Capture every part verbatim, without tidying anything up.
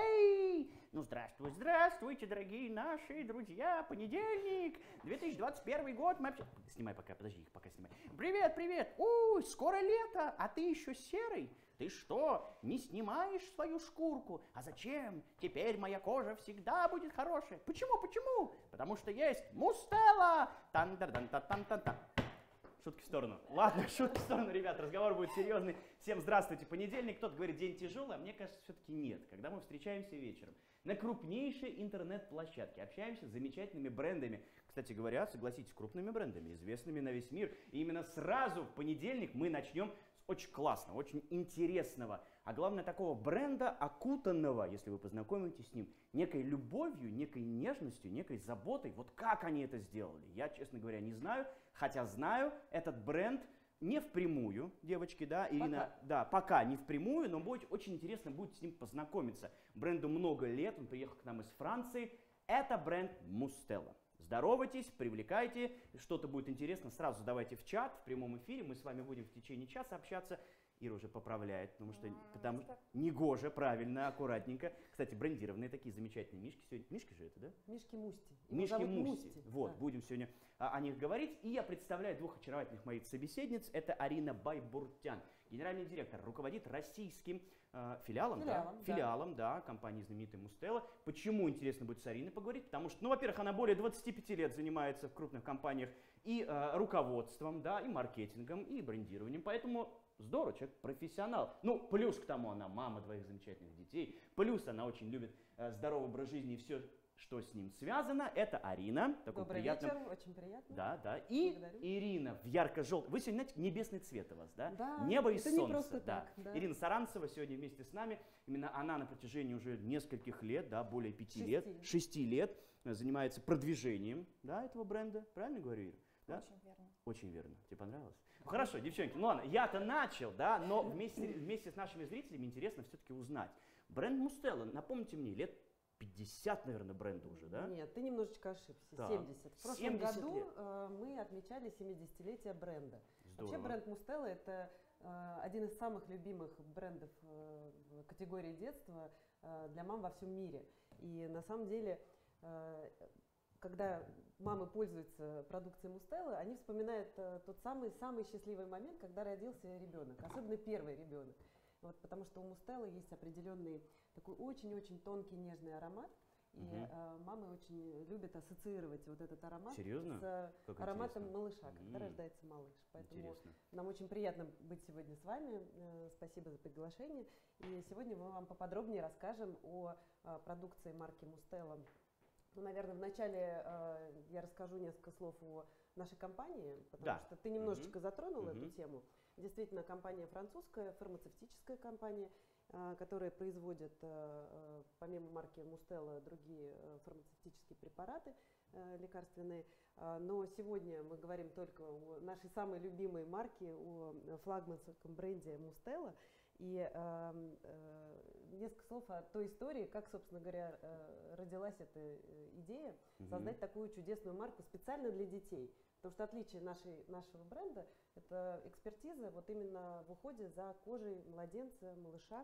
Эй! Ну, здравствуй, здравствуйте, дорогие наши друзья. Понедельник, две тысячи двадцать первый год. Мы общаемся... Снимай пока, подожди, пока снимай. Привет, привет. Ой, скоро лето, а ты еще серый? Ты что, не снимаешь свою шкурку? А зачем? Теперь моя кожа всегда будет хорошая. Почему, почему? Потому что есть Мустелла. Тан-дан-тан-тан-тан-тан. Шутки в сторону. Ладно, шутки в сторону, ребят, разговор будет серьезный. Всем здравствуйте. Понедельник, кто-то говорит, день тяжелый, а мне кажется, все-таки нет. Когда мы встречаемся вечером на крупнейшей интернет-площадке, общаемся с замечательными брендами. Кстати говоря, согласитесь, крупными брендами, известными на весь мир. И именно сразу в понедельник мы начнем с очень классного, очень интересного, а главное такого бренда, окутанного, если вы познакомитесь с ним, некой любовью, некой нежностью, некой заботой. Вот как они это сделали, я, честно говоря, не знаю, хотя знаю, этот бренд не впрямую, девочки, да, Ирина, пока. да, пока не впрямую, но будет очень интересно будет с ним познакомиться. Бренду много лет, он приехал к нам из Франции, это бренд Мустелла. Здоровайтесь, привлекайте, что-то будет интересно, сразу задавайте в чат, в прямом эфире, мы с вами будем в течение часа общаться. Ира уже поправляет, потому что потому, негоже, правильно, аккуратненько. Кстати, брендированные такие замечательные мишки сегодня. Мишки же это, да? Мишки Мусти. Мишки Мусти. Вот, да. Будем сегодня о, о них говорить. И я представляю двух очаровательных моих собеседниц. Это Арина Байбуртян, генеральный директор, руководит российским э, филиалом, филиалом, да? Да. филиалом, да, компании знаменитой Мустелла. Почему интересно будет с Ариной поговорить? Потому что, ну, во-первых, она более двадцати пяти лет занимается в крупных компаниях и э, руководством, да, и маркетингом, и брендированием. Поэтому здорово, человек профессионал. Ну, плюс к тому, она мама двоих замечательных детей. Плюс она очень любит э, здоровый образ жизни и все, что с ним связано. Это Арина. Добрый приятном... вечер, очень приятно. Да, да. И Благодарю. Ирина в ярко-желтом. Вы сегодня, знаете, небесный цвет у вас, да? Да. Небо и солнце. Не просто да. Так, да. Ирина Саранцева сегодня вместе с нами. Именно она на протяжении уже нескольких лет, да, более пяти шести. лет, шести лет занимается продвижением, да, этого бренда. Правильно говорю, Ира? Да? Очень верно. Очень верно. Тебе понравилось? Ну, хорошо, девчонки, ну ладно, я-то начал, да, но вместе, вместе с нашими зрителями интересно все-таки узнать. Бренд Мустелла, напомните мне, лет пятьдесят, наверное, бренду уже, да? Нет, ты немножечко ошибся, да. семьдесят. В прошлом семьдесят году лет. э, мы отмечали семидесятилетие бренда. Здорово. Вообще бренд Мустелла это э, один из самых любимых брендов э, в категории детства э, для мам во всем мире. И на самом деле... Э, когда мамы пользуются продукцией Мустеллы, они вспоминают э, тот самый самый счастливый момент, когда родился ребенок, особенно первый ребенок. Вот, потому что у Мустеллы есть определенный такой очень-очень тонкий нежный аромат, и угу. э, мамы очень любят ассоциировать вот этот аромат Серьезно? с как ароматом интересно. малыша, когда М-м. рождается малыш. Поэтому Интересно. нам очень приятно быть сегодня с вами. Э, спасибо за приглашение. И сегодня мы вам поподробнее расскажем о э, продукции марки Мустелла. Ну, наверное, вначале э, я расскажу несколько слов о нашей компании, потому да. что ты немножечко угу. затронул угу. эту тему. Действительно, компания французская, фармацевтическая компания, э, которая производит, э, помимо марки Мустелла, другие э, фармацевтические препараты э, лекарственные. Э, но сегодня мы говорим только о нашей самой любимой марке, о флагманском бренде Мустелла. И э, э, несколько слов о той истории, как, собственно говоря, э, родилась эта идея mm-hmm. создать такую чудесную марку специально для детей. Потому что отличие нашей, нашего бренда – это экспертиза вот именно в уходе за кожей младенца, малыша.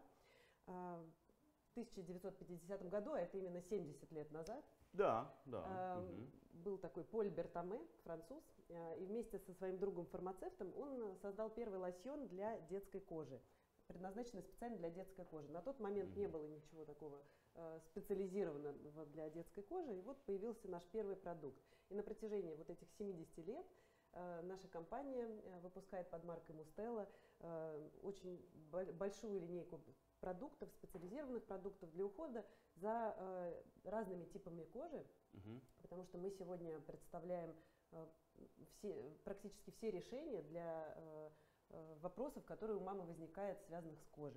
Э, в тысяча девятьсот пятидесятом году, а это именно семьдесят лет назад, да, да. Э, угу. был такой Поль Бертаме, француз, э, и вместе со своим другом-фармацевтом он создал первый лосьон для детской кожи, предназначенный специально для детской кожи. На тот момент mm-hmm. не было ничего такого э, специализированного для детской кожи, и вот появился наш первый продукт. И на протяжении вот этих семидесяти лет э, наша компания э, выпускает под маркой Мустелла э, очень большую линейку продуктов, специализированных продуктов для ухода за э, разными типами кожи, mm-hmm. потому что мы сегодня представляем э, все, практически все решения для э, вопросов, которые у мамы возникают, связанных с кожей.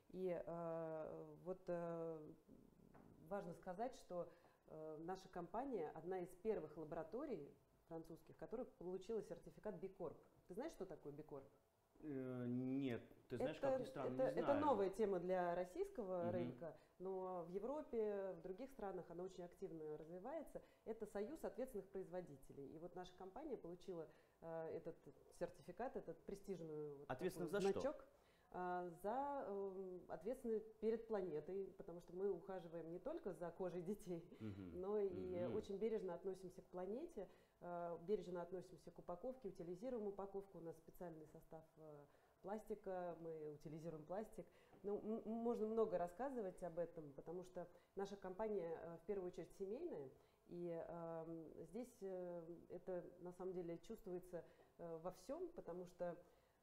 И э, вот э, важно сказать, что э, наша компания одна из первых лабораторий французских, которая получила сертификат Би Корп. Ты знаешь, что такое Би Корп? Э, нет, ты знаешь, это, как ни странно, это, не знаю. Это новая тема для российского угу. рынка, но в Европе, в других странах она очень активно развивается. Это союз ответственных производителей. И вот наша компания получила э, этот сертификат, этот престижный вот ответственных за значок. Что? а, за э, ответственны перед планетой, потому что мы ухаживаем не только за кожей детей, mm-hmm. но и mm-hmm. очень бережно относимся к планете, э, бережно относимся к упаковке, утилизируем упаковку, у нас специальный состав э, пластика, мы утилизируем пластик. Ну, м- можно много рассказывать об этом, потому что наша компания э, в первую очередь семейная, и э, здесь э, это на самом деле чувствуется э, во всем, потому что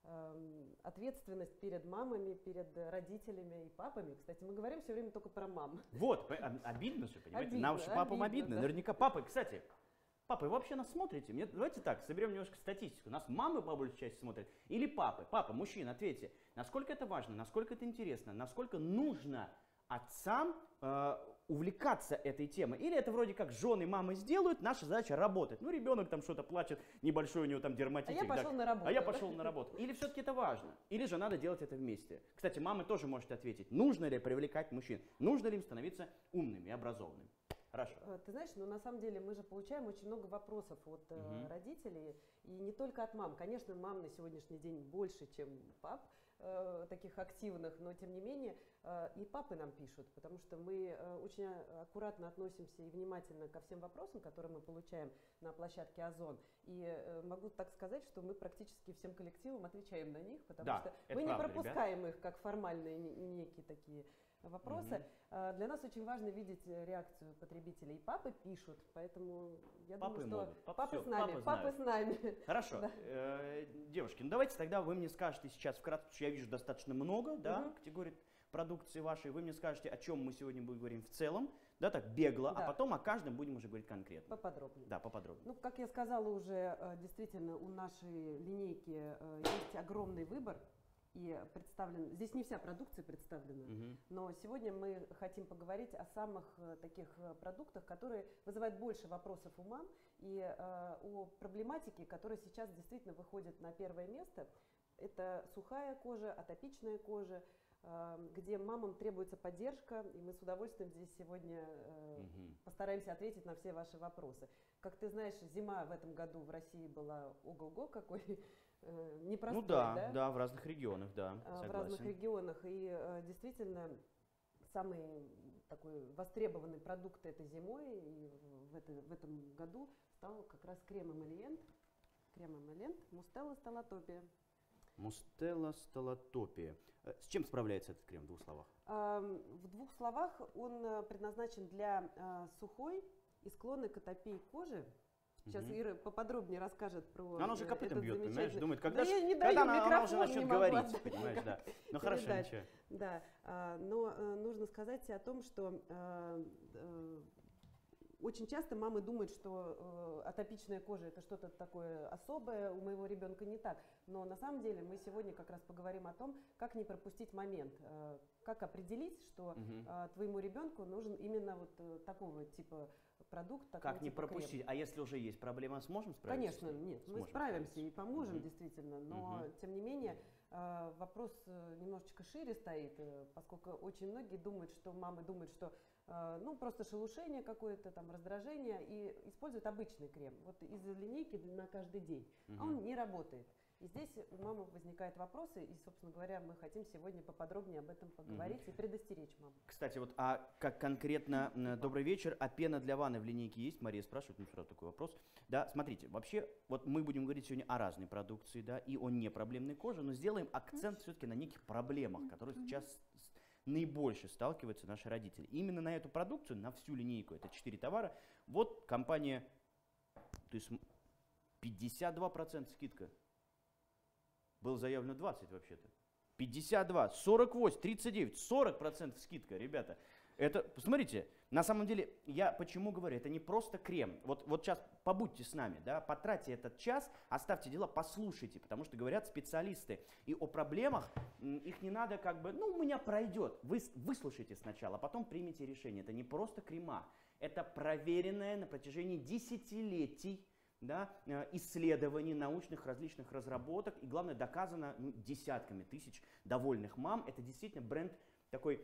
ответственность перед мамами, перед родителями и папами. Кстати, мы говорим все время только про мам. Вот, обидно же, понимаете? Обидно, Нам же папам обидно. обидно да. Наверняка папы, кстати, папы, вы вообще нас смотрите? Мне, давайте так, соберем немножко статистику. Нас мамы по большей части смотрят или папы? Папа, мужчина, ответьте, насколько это важно, насколько это интересно, насколько нужно отцам э, увлекаться этой темой. Или это вроде как жены, мамы сделают, наша задача работать. Ну, ребенок там что-то плачет, небольшой у него там дерматитик. А я пошел да, на работу. А я пошел на работу. Или все-таки это важно? Или же надо делать это вместе? Кстати, мамы тоже можете ответить, нужно ли привлекать мужчин, нужно ли им становиться умными и образованными. Хорошо. Ты знаешь, но на самом деле мы же получаем очень много вопросов от угу. родителей, и не только от мам. Конечно, мам на сегодняшний день больше, чем пап, э, таких активных, но тем не менее э, и папы нам пишут, потому что мы э, очень аккуратно относимся и внимательно ко всем вопросам, которые мы получаем на площадке Озон. И э, могу так сказать, что мы практически всем коллективам отвечаем на них, потому да, что мы не правда, пропускаем ребят. их как формальные некие такие вопросы. Угу. Для нас очень важно видеть реакцию потребителей. И папы пишут, поэтому я папы думаю, могут. что Пап, папы все, с нами, папы, папы с нами. Хорошо. Да. Э, девушки, ну давайте тогда вы мне скажете сейчас вкратце, потому что я вижу достаточно много да, угу. категорий продукции вашей. Вы мне скажете, о чем мы сегодня будем говорить в целом, да, так бегло, да. а потом о каждом будем уже говорить конкретно. Поподробнее. Да, поподробнее. Ну, как я сказала уже, действительно, у нашей линейки есть огромный выбор. И представлен, здесь не вся продукция представлена, угу. но сегодня мы хотим поговорить о самых таких продуктах, которые вызывают больше вопросов у мам, и э, о проблематике, которая сейчас действительно выходит на первое место. Это сухая кожа, атопичная кожа, э, где мамам требуется поддержка, и мы с удовольствием здесь сегодня э, угу. постараемся ответить на все ваши вопросы. Как ты знаешь, зима в этом году в России была ого-го какой. Непростой, ну да, да, да, в разных регионах, да, согласен. В разных регионах. И действительно, самый такой востребованный продукт этой зимой и в, это, в этом году стал как раз крем-эмольент. Крем-эмольент Мустелла Столотопия. Мустелла Столотопия. С чем справляется этот крем в двух словах? В двух словах он предназначен для сухой и склонной к атопии кожи. Сейчас угу. Ира поподробнее расскажет про. Она уже копытом бьет, замечательный... понимаешь, думает, когда, да ж, не когда она, она уже не начнет могла, говорить, да, понимаешь, да. Ну хорошо, передать. ничего. Да, а, но а, нужно сказать о том, что а, а, очень часто мамы думают, что а, атопичная кожа это что-то такое особое, у моего ребенка не так. Но на самом деле мы сегодня как раз поговорим о том, как не пропустить момент, а, как определить, что угу. а, твоему ребенку нужен именно вот а, такого типа продукт. Как не пропустить? Крем. А если уже есть проблема, сможем справиться? Конечно, нет, сможем мы справимся справиться. и поможем угу. действительно, но угу. тем не менее вопрос немножечко шире стоит, поскольку очень многие думают, что мамы думают, что ну просто шелушение какое-то, там раздражение, и используют обычный крем, вот из линейки на каждый день, угу. а он не работает. И здесь у мамы возникают вопросы, и, собственно говоря, мы хотим сегодня поподробнее об этом поговорить mm-hmm. и предостеречь маму. Кстати, вот а как конкретно, добрый вечер, а пена для ванны в линейке есть? Мария спрашивает, ну сразу такой вопрос. Да, смотрите, вообще, вот мы будем говорить сегодня о разной продукции, да, и о непроблемной коже, но сделаем акцент все-таки на неких проблемах, которые сейчас наибольше сталкиваются наши родители. И именно на эту продукцию, на всю линейку, это четыре товара, вот компания, то есть пятьдесят два процента скидка. Было заявлено двадцать вообще-то. пятьдесят два, сорок восемь, тридцать девять, сорок процентов скидка, ребята. Это, посмотрите, на самом деле, я почему говорю, это не просто крем. Вот, вот сейчас побудьте с нами, да, потратьте этот час, оставьте дела, послушайте, потому что говорят специалисты. И о проблемах, их не надо как бы, ну, у меня пройдет. Вы выслушайте сначала, а потом примите решение. Это не просто крема, это проверенное на протяжении десятилетий, да, исследований, научных различных разработок, и главное, доказано ну, десятками тысяч довольных мам. Это действительно бренд такой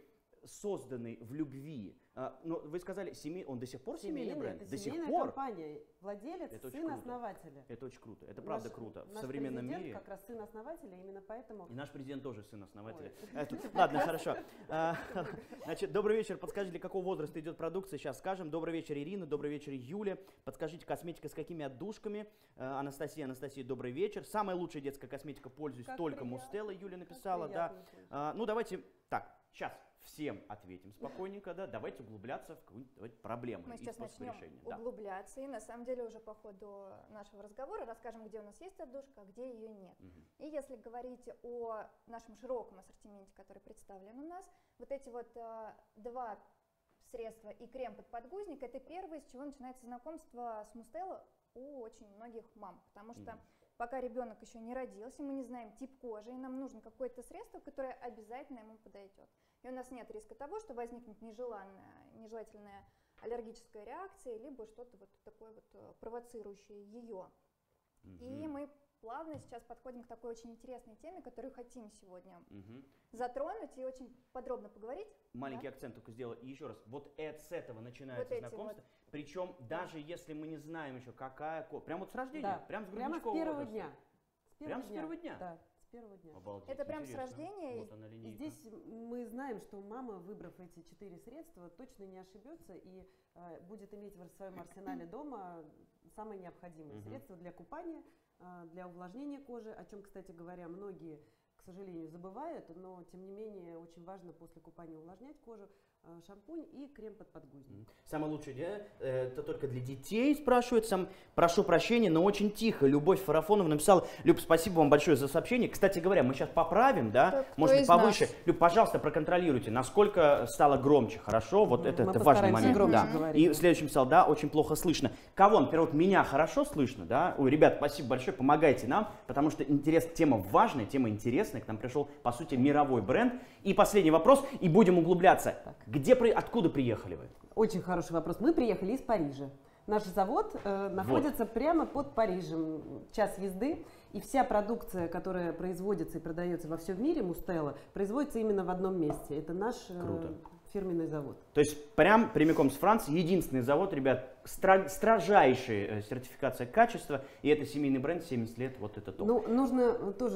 созданный в любви. А, но вы сказали, семей, он до сих пор семейный, семейный бренд? Это до семейная сих пор? компания. Владелец, это сын основателя. Это очень круто. Это правда наш, круто. В наш современном президент мире. как раз сын основателя, именно поэтому. И наш президент тоже сын основателя. Это, ладно, хорошо. А, значит, добрый вечер. Подскажите, какого возраста идет продукция? Сейчас скажем. Добрый вечер, Ирина. Добрый вечер, Юля. Подскажите, косметика с какими отдушками? А, Анастасия, Анастасия, добрый вечер. Самая лучшая детская косметика, пользуюсь как только приятно. Мустелла, Юля написала, да. А, ну давайте так. Сейчас всем ответим спокойненько, да, давайте углубляться в какую-нибудь проблему. Мы сейчас начнем решения. углубляться, да. И на самом деле уже по ходу нашего разговора расскажем, где у нас есть отдушка, а где ее нет. Угу. И если говорить о нашем широком ассортименте, который представлен у нас, вот эти вот а, два средства и крем под подгузник, это первое, с чего начинается знакомство с Мустелло у очень многих мам, потому что угу. пока ребенок еще не родился, мы не знаем тип кожи, и нам нужно какое-то средство, которое обязательно ему подойдет. И у нас нет риска того, что возникнет нежеланная, нежелательная аллергическая реакция, либо что-то вот такое вот провоцирующее ее. Угу. И мы плавно сейчас подходим к такой очень интересной теме, которую хотим сегодня угу. затронуть и очень подробно поговорить. Маленький да? акцент только сделал. И еще раз, вот это, с этого начинается вот знакомство. Вот. Причем да. даже если мы не знаем еще, какая кожа. Прямо вот с рождения, да. прямо с грудничкового Прямо с первого возраста. дня. С первого Прямо дня. с первого дня? Да. Первого дня. Обалдеть, это прям интересно. с рождения. Вот она, линейка. Здесь мы знаем, что мама, выбрав эти четыре средства, точно не ошибется и э, будет иметь в своем арсенале дома самые необходимые угу. средства для купания, э, для увлажнения кожи, о чем, кстати говоря, многие, к сожалению, забывают, но тем не менее очень важно после купания увлажнять кожу. Шампунь и крем под подгузник. Самое лучшее, да? Это только для детей, спрашивают. Сам, прошу прощения, но очень тихо. Любовь Фарафонова написала. Люб, спасибо вам большое за сообщение. Кстати говоря, мы сейчас поправим, да? Кто, Может быть, повыше. Нас? Люб, пожалуйста, проконтролируйте, насколько стало громче, хорошо? Вот это, это важный момент. Да. И в следующем писал, да, очень плохо слышно. Кого, например, вот меня хорошо слышно, да? Ой, ребят, спасибо большое, помогайте нам, потому что интерес, тема важная, тема интересная. К нам пришел, по сути, мировой бренд. И последний вопрос, и будем углубляться. Так. Где, откуда приехали вы? Очень хороший вопрос. Мы приехали из Парижа. Наш завод э, находится вот. прямо под Парижем, час езды. И вся продукция, которая производится и продается во всем мире, Мустелло, производится именно в одном месте. Это наш э, фирменный завод. То есть прям прямиком с Франции, единственный завод, ребят, стра строжайшая сертификация качества, и это семейный бренд, семьдесят лет, вот это топ. Ну, нужно тоже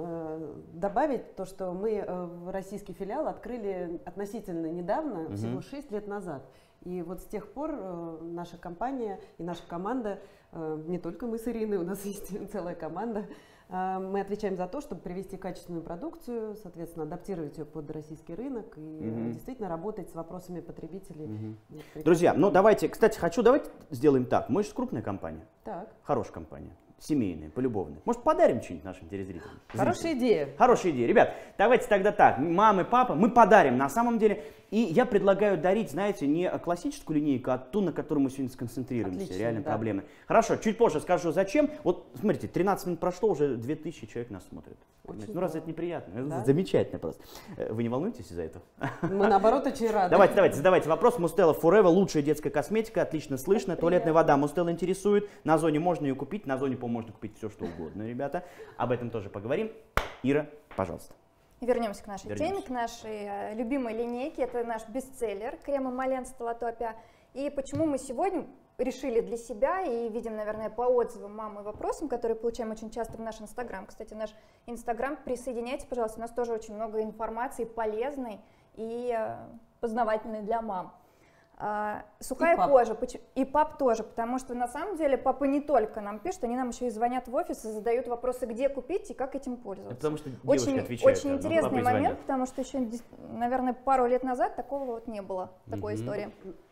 э, добавить то, что мы э, российский филиал открыли относительно недавно, угу. всего шесть лет назад. И вот с тех пор э, наша компания и наша команда, э, не только мы с Ириной, у нас есть целая команда, э, мы отвечаем за то, чтобы привести качественную продукцию, соответственно, адаптировать ее под российский рынок и mm-hmm. действительно работать с вопросами потребителей. Mm-hmm. Друзья, ну давайте, кстати, хочу, давайте сделаем так. Мы же крупная компания, так. хорошая компания. Семейные, полюбовные. Может, подарим что-нибудь нашим телезрителям? Хорошая идея. Хорошая идея. Ребят, давайте тогда так. Мамы, папа, мы подарим на самом деле. И я предлагаю дарить, знаете, не классическую линейку, а ту, на которой мы сегодня сконцентрируемся. Отлично, реально да. проблемы. Хорошо, чуть позже скажу, зачем. Вот, смотрите, тринадцать минут прошло, уже две тысячи человек нас смотрят. Ну, разве это неприятно? Да? Это замечательно просто. Вы не волнуетесь из-за этого? Мы, наоборот, очень рады. Давайте, давайте, задавайте вопрос. Мустелло Forever, лучшая детская косметика, отлично слышно. Туалетная вода Мустелло интересует. На Озоне можно ее купить. На Озоне, по-моему, можно купить все, что угодно, ребята. Об этом тоже поговорим. Ира, пожалуйста. Вернемся к нашей Вернемся. теме, к нашей э, любимой линейке. Это наш бестселлер крем Эмолен Стеллатопия. И почему мы сегодня решили для себя и видим, наверное, по отзывам мам и вопросам, которые получаем очень часто в наш Инстаграм. Кстати, наш Инстаграм, присоединяйтесь, пожалуйста, у нас тоже очень много информации полезной и э, познавательной для мам. А, сухая и кожа, и пап тоже, потому что на самом деле папа не только нам пишет, они нам еще и звонят в офис и задают вопросы, где купить и как этим пользоваться. Это потому что очень, девушки отвечают. Очень да, интересный момент, потому что еще, наверное, пару лет назад такого вот не было, такой mm-hmm. истории.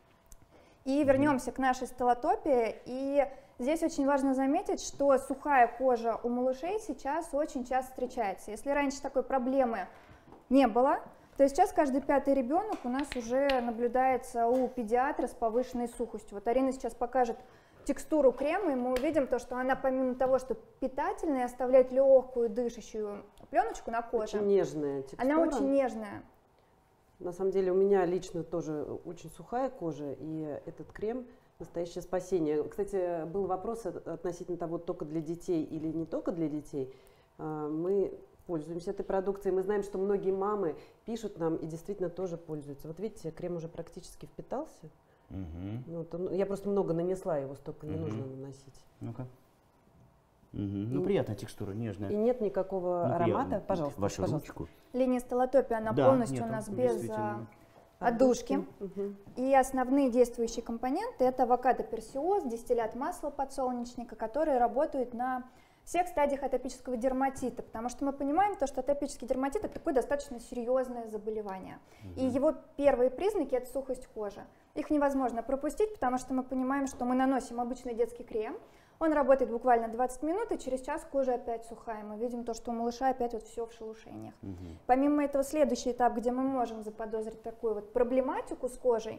И вернемся mm-hmm. к нашей стеллатопии, и здесь очень важно заметить, что сухая кожа у малышей сейчас очень часто встречается. Если раньше такой проблемы не было, то сейчас каждый пятый ребенок у нас уже наблюдается у педиатра с повышенной сухостью. Вот Арина сейчас покажет текстуру крема, и мы увидим то, что она помимо того, что питательная, оставляет легкую дышащую пленочку на коже. Очень нежная текстура. Она очень нежная. На самом деле у меня лично тоже очень сухая кожа, и этот крем настоящее спасение. Кстати, был вопрос относительно того, только для детей или не только для детей. Мы пользуемся этой продукцией. Мы знаем, что многие мамы пишут нам и действительно тоже пользуются. Вот видите, крем уже практически впитался. Угу. Вот он, я просто много нанесла, его столько не Угу. нужно наносить. Ну-ка. Угу. Ну, приятная текстура, нежная. И нет никакого Ну, аромата. приятно. Пожалуйста, Вашу пожалуйста. ручку. Линия столотопия, она Да, полностью нету, у нас без действительно. а, отдушки. Мгм. И основные действующие компоненты — это авокадо-персиоз, дистиллят масла подсолнечника, которые работают на всех стадиях атопического дерматита, потому что мы понимаем, то, что атопический дерматит — это такое достаточно серьезное заболевание. И его первые признаки — это сухость кожи. Их невозможно пропустить, потому что мы понимаем, что мы наносим обычный детский крем, он работает буквально двадцать минут, и через час кожа опять сухая. Мы видим то, что у малыша опять вот все в шелушениях. Угу. Помимо этого, следующий этап, где мы можем заподозрить такую вот проблематику с кожей,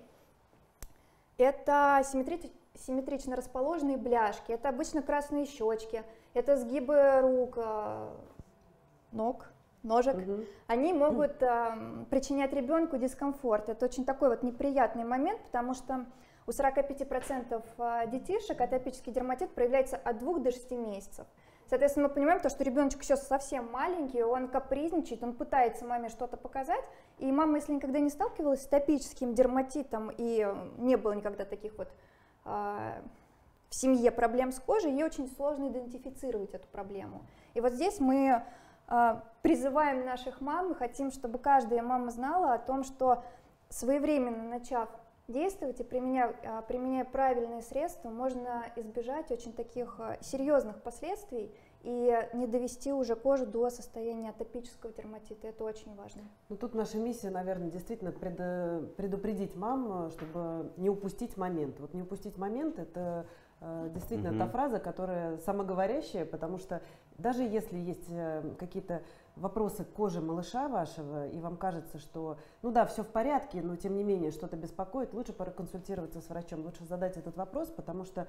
это симметри- симметрично расположенные бляшки, это обычно красные щечки, это сгибы рук, э, ног, ножек. Мгм. Они могут э, причинять ребенку дискомфорт. Это очень такой вот неприятный момент, потому что у сорока пяти процентов детишек атопический дерматит проявляется от двух до шести месяцев. Соответственно, мы понимаем, то, что ребеночек еще совсем маленький, он капризничает, он пытается маме что-то показать, и мама, если никогда не сталкивалась с атопическим дерматитом и не было никогда таких вот э, в семье проблем с кожей, ей очень сложно идентифицировать эту проблему. И вот здесь мы э, призываем наших мам и хотим, чтобы каждая мама знала о том, что своевременно начав действовать и применяя, применяя правильные средства, можно избежать очень таких серьезных последствий и не довести уже кожу до состояния атопического дерматита. Это очень важно. Ну, тут наша миссия, наверное, действительно пред- предупредить мам, чтобы не упустить момент. Вот не упустить момент — это э, действительно Мгм. та фраза, которая самоговорящая, потому что даже если есть э, какие-то вопросы к коже малыша вашего, и вам кажется, что, ну да, все в порядке, но тем не менее что-то беспокоит, лучше проконсультироваться с врачом, лучше задать этот вопрос, потому что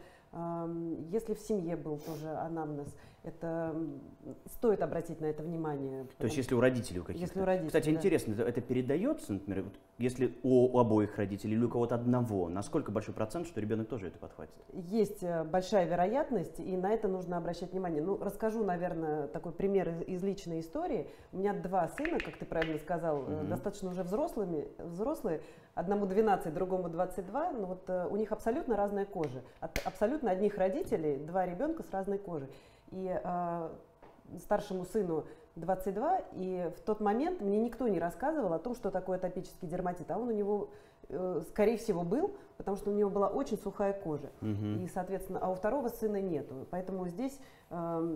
э, если в семье был тоже анамнез, это стоит обратить на это внимание. То есть если у родителей у каких-то. Если у родителей, Кстати, да. интересно, это, это передается, например, вот если у, у обоих родителей или у кого-то одного, насколько большой процент, что ребенок тоже это подхватит? Есть э, большая вероятность, и на это нужно обращать внимание. Ну, расскажу, наверное, такой пример из, из личной истории. У меня два сына, как ты правильно сказал, э, Мгм. достаточно уже взрослыми, взрослые, одному двенадцать, другому двадцать два, но вот э, у них абсолютно разная кожа. От абсолютно одних родителей, два ребенка с разной кожей. И э, старшему сыну двадцать два, и в тот момент мне никто не рассказывал о том, что такое атопический дерматит, а он у него, э, скорее всего, был, потому что у него была очень сухая кожа. Мгм. И, соответственно, а у второго сына нету. Поэтому здесь э,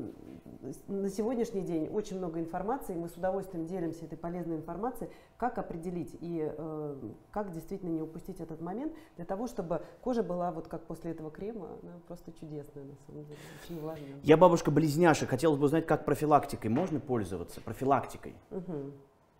на сегодняшний день очень много информации, и мы с удовольствием делимся этой полезной информацией, как определить и э, как действительно не упустить этот момент, для того, чтобы кожа была, вот как после этого крема, она просто чудесная, на самом деле, очень влажная. Я бабушка близняшек. Хотелось бы узнать, как профилактикой можно пользоваться? Профилактикой. Мгм.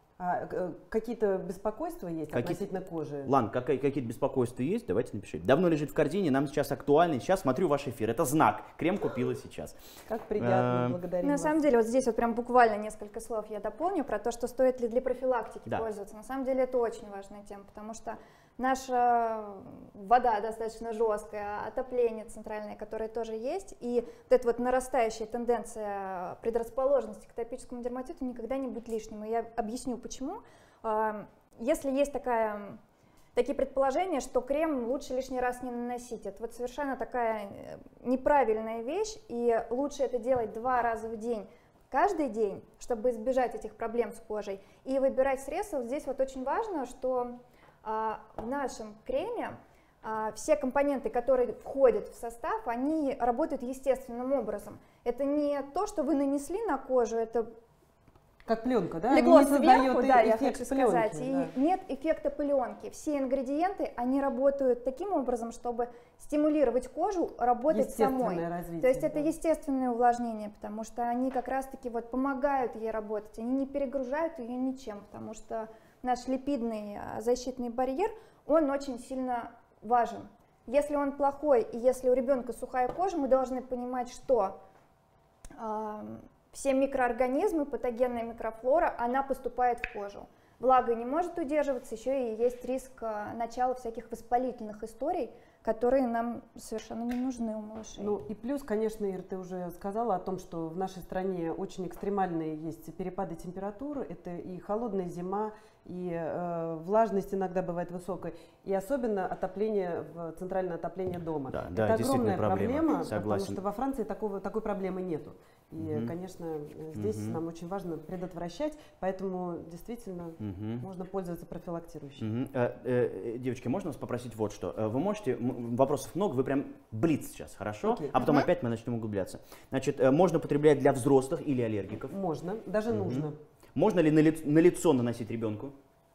А э, какие-то беспокойства есть Какие- относительно кожи? Лан, какие- какие-то беспокойства есть? Давайте напишите. Давно лежит в корзине, нам сейчас актуально. Сейчас смотрю ваш эфир. Это знак. Крем купила сейчас. Как приятно, Эм, благодарим На вас. самом деле, вот здесь вот прям буквально несколько слов я дополню про то, что стоит ли для профилактики Да. пользоваться. На самом деле это очень важная тема, потому что наша вода достаточно жесткая, отопление центральное, которое тоже есть, и вот эта вот нарастающая тенденция предрасположенности к атопическому дерматиту никогда не будет лишним. И я объясню почему. А, Если есть такая такие предположения, что крем лучше лишний раз не наносить. Это вот совершенно такая э, неправильная вещь, и лучше это делать два раза в день, каждый день, чтобы избежать этих проблем с кожей. И выбирать средства. Вот здесь вот очень важно, что а, в нашем креме а, все компоненты, которые входят в состав, они работают естественным образом. Это не то, что вы нанесли на кожу, это Как пленка, да? легло Не создает сверху, и- да, я эффект хочу пленки, сказать. да. И нет эффекта пленки. Все ингредиенты, они работают таким образом, чтобы стимулировать кожу работать самой. Естественное развитие, То есть это да. естественное увлажнение, потому что они как раз-таки вот помогают ей работать, они не перегружают ее ничем, потому что наш липидный а, защитный барьер, он очень сильно важен. Если он плохой и если у ребенка сухая кожа, мы должны понимать, что а, все микроорганизмы, патогенная микрофлора, она поступает в кожу. Влага не может удерживаться, еще и есть риск а, начала всяких воспалительных историй, которые нам совершенно не нужны у малышей. Ну и плюс, конечно, Ир, ты уже сказала о том, что в нашей стране очень экстремальные есть перепады температуры. Это и холодная зима, и э, влажность иногда бывает высокой, и особенно отопление, центральное отопление дома. Да, это да, огромная проблема, проблема согласен. потому что во Франции такого, такой проблемы нету. И, угу. конечно, здесь угу. нам очень важно предотвращать, поэтому действительно угу. можно пользоваться профилактирующим. Угу. Э, э, девочки, можно вас попросить вот что? Вы можете, вопросов много, вы прям блиц сейчас, хорошо? Окей. А потом угу. опять мы начнем углубляться. Значит, можно употреблять для взрослых или аллергиков? Можно, даже угу. нужно. Можно ли на лицо, на лицо наносить ребенку?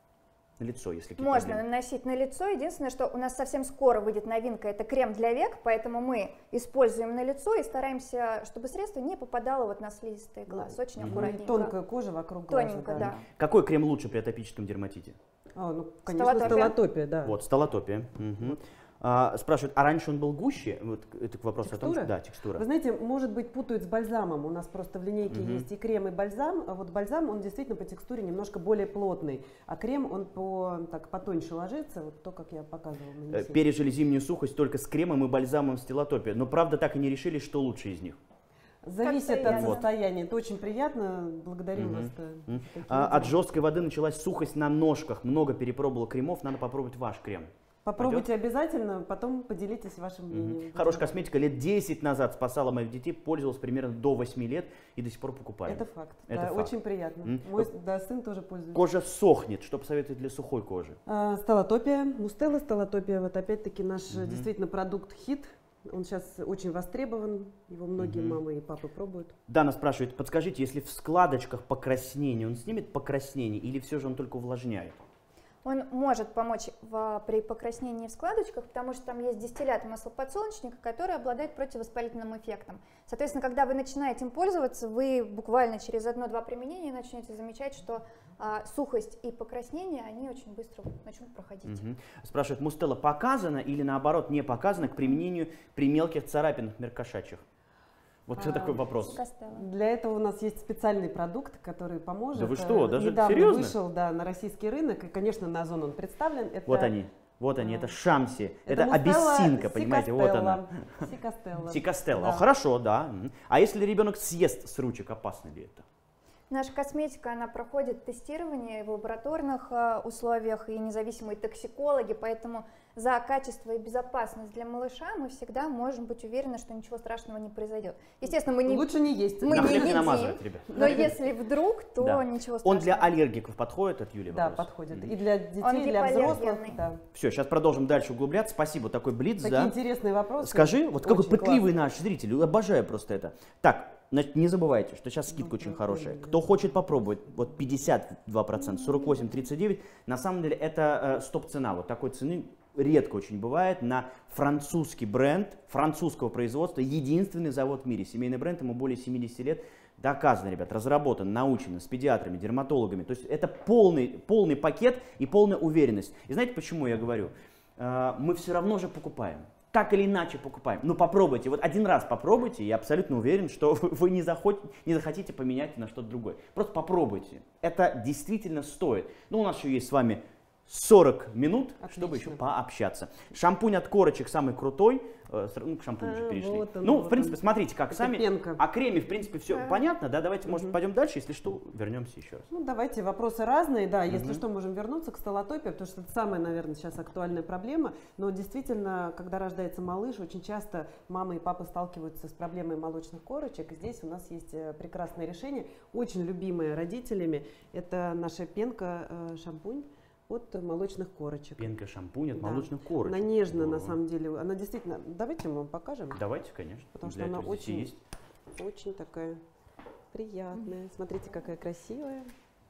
На лицо, если какие-то Можно проблемы. наносить на лицо. Единственное, что у нас совсем скоро выйдет новинка, это крем для век, поэтому мы используем на лицо и стараемся, чтобы средство не попадало вот на слизистый глаз. Очень Ну, аккуратненько. тонкая кожа вокруг глаза. Тоненько, да. Какой крем лучше при атопическом дерматите? А, ну, конечно, Столотопия. столотопия, да. Вот, столотопия. Угу. А, спрашивают, а раньше он был гуще? Вот это к вопросу Текстура? о том, что да, текстура. Вы знаете, может быть, путают с бальзамом. У нас просто в линейке Мгм. есть и крем, и бальзам. А вот бальзам, он действительно по текстуре немножко более плотный. А крем, он по, так, потоньше ложится, вот то, как я показывала. Э, нанесение. Пережили зимнюю сухость только с кремом и бальзамом стелотопия. Но правда так и не решили, что лучше из них. Зависит от приятно. состояния. Это очень приятно. Благодарю Мгм. вас. да, М. таким А, от образом. жесткой воды началась сухость на ножках. Много перепробовала кремов, надо попробовать ваш крем. Попробуйте обязательно, потом поделитесь вашим Мгм. мнением. Хорошая косметика лет десять назад спасала моих детей, пользовалась примерно до восьми лет и до сих пор покупаю. Это факт. Это да, факт. очень приятно. М. Мой да, сын тоже пользуется. Кожа сохнет. Что посоветуете для сухой кожи? А, столотопия, мустелла столотопия, вот опять-таки наш Мгм. действительно продукт хит. Он сейчас очень востребован, его многие Мгм. мамы и папы пробуют. Дана спрашивает, подскажите, если в складочках покраснение, он снимет покраснение или все же он только увлажняет? Он может помочь в, при покраснении в складочках, потому что там есть дистиллят масла подсолнечника, который обладает противовоспалительным эффектом. Соответственно, когда вы начинаете им пользоваться, вы буквально через одно-два применения начнете замечать, что а, сухость и покраснение, они очень быстро начнут проходить. Мгм. Спрашивает, мустелла показана или наоборот не показана к применению при мелких царапинах мелкошачьих? Вот А, что такой вопрос. Костелло. Для этого у нас есть специальный продукт, который поможет. Да вы что, Э, даже недавно серьезно? вышел да, на российский рынок, и, конечно, на Озон он представлен. Это, Вот они, вот они, а, это шамси, это, мустелла абиссинка, понимаете, вот она. Сикастелла. Сикастелла, Да. О, хорошо, да. Мгм. А если ребенок съест с ручек, опасно ли это? Наша косметика, она проходит тестирование в лабораторных э, условиях и независимые токсикологи, поэтому за качество и безопасность для малыша мы всегда можем быть уверены, что ничего страшного не произойдет. Естественно, мы не, Лучше не есть. мы На не хлеб не едим, намазывать, ребят. но если вдруг, то Да. ничего страшного. Он для аллергиков подходит от Юли Да, вопрос? подходит. Мгм. И для детей, Он и для взрослых. гипоаллергенный. Да. Все, сейчас продолжим дальше углубляться. Спасибо, такой блиц, Такие да. интересные вопросы. Скажи, вот какой Очень пытливый классно. наш зритель, обожаю просто это. Так, значит, не забывайте, что сейчас скидка Ну, очень да, хорошая. да. Кто хочет попробовать, вот пятьдесят два процента, сорок восемь тридцать девять, на самом деле это э, стоп-цена. Вот такой цены редко очень бывает на французский бренд, французского производства, единственный завод в мире, семейный бренд, ему более семидесяти лет. Доказано, ребят, разработан, научен, с педиатрами, дерматологами. То есть это полный, полный пакет и полная уверенность. И знаете, почему я говорю? Э, мы все равно же покупаем. Так или иначе покупаем. Ну попробуйте, вот один раз попробуйте, я абсолютно уверен, что вы не, захот, не захотите поменять на что-то другое. Просто попробуйте. Это действительно стоит. Ну у нас еще есть с вами сорок минут, чтобы Отлично. еще пообщаться. Шампунь от корочек самый крутой. Э, сра- Ну, к шампуню уже А, перешли. вот он, ну, вот в принципе, он. смотрите, как Это сами. пенка. О креме, в принципе, все Да. понятно, да? Давайте, может, Мгм. пойдем дальше, если что, вернемся еще раз. Ну, давайте, вопросы разные, да, если Мгм. что, можем вернуться к столотопии, потому что это самая, наверное, сейчас актуальная проблема, но действительно, когда рождается малыш, очень часто мамы и папы сталкиваются с проблемой молочных корочек, и здесь у нас есть э, прекрасное решение, очень любимое родителями, это наша пенка, э, шампунь от молочных корочек. Пенка, шампунь от Да. молочных корочек. Она нежная, на Здорово. самом деле, она действительно, давайте мы вам покажем, Давайте, конечно. Потому что Для она этого здесь и очень- есть. очень такая приятная, смотрите, какая красивая.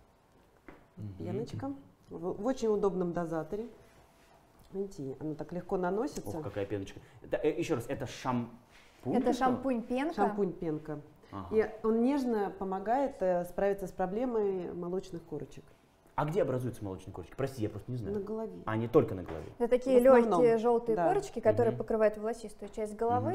Мгм. Пеночка. В, в очень удобном дозаторе. Видите, она так легко наносится. Ох, какая пеночка. Это, э, еще раз, это шампунь? Это ты сказала? шампунь-пенка. Шампунь-пенка. Ага. И он нежно помогает э, справиться с проблемой молочных корочек. А где образуются молочные корочки? Прости, я просто не На знаю. голове. А, не только на голове. Это такие В основном, легкие желтые да. корочки, которые Мгм. покрывают волосистую часть головы.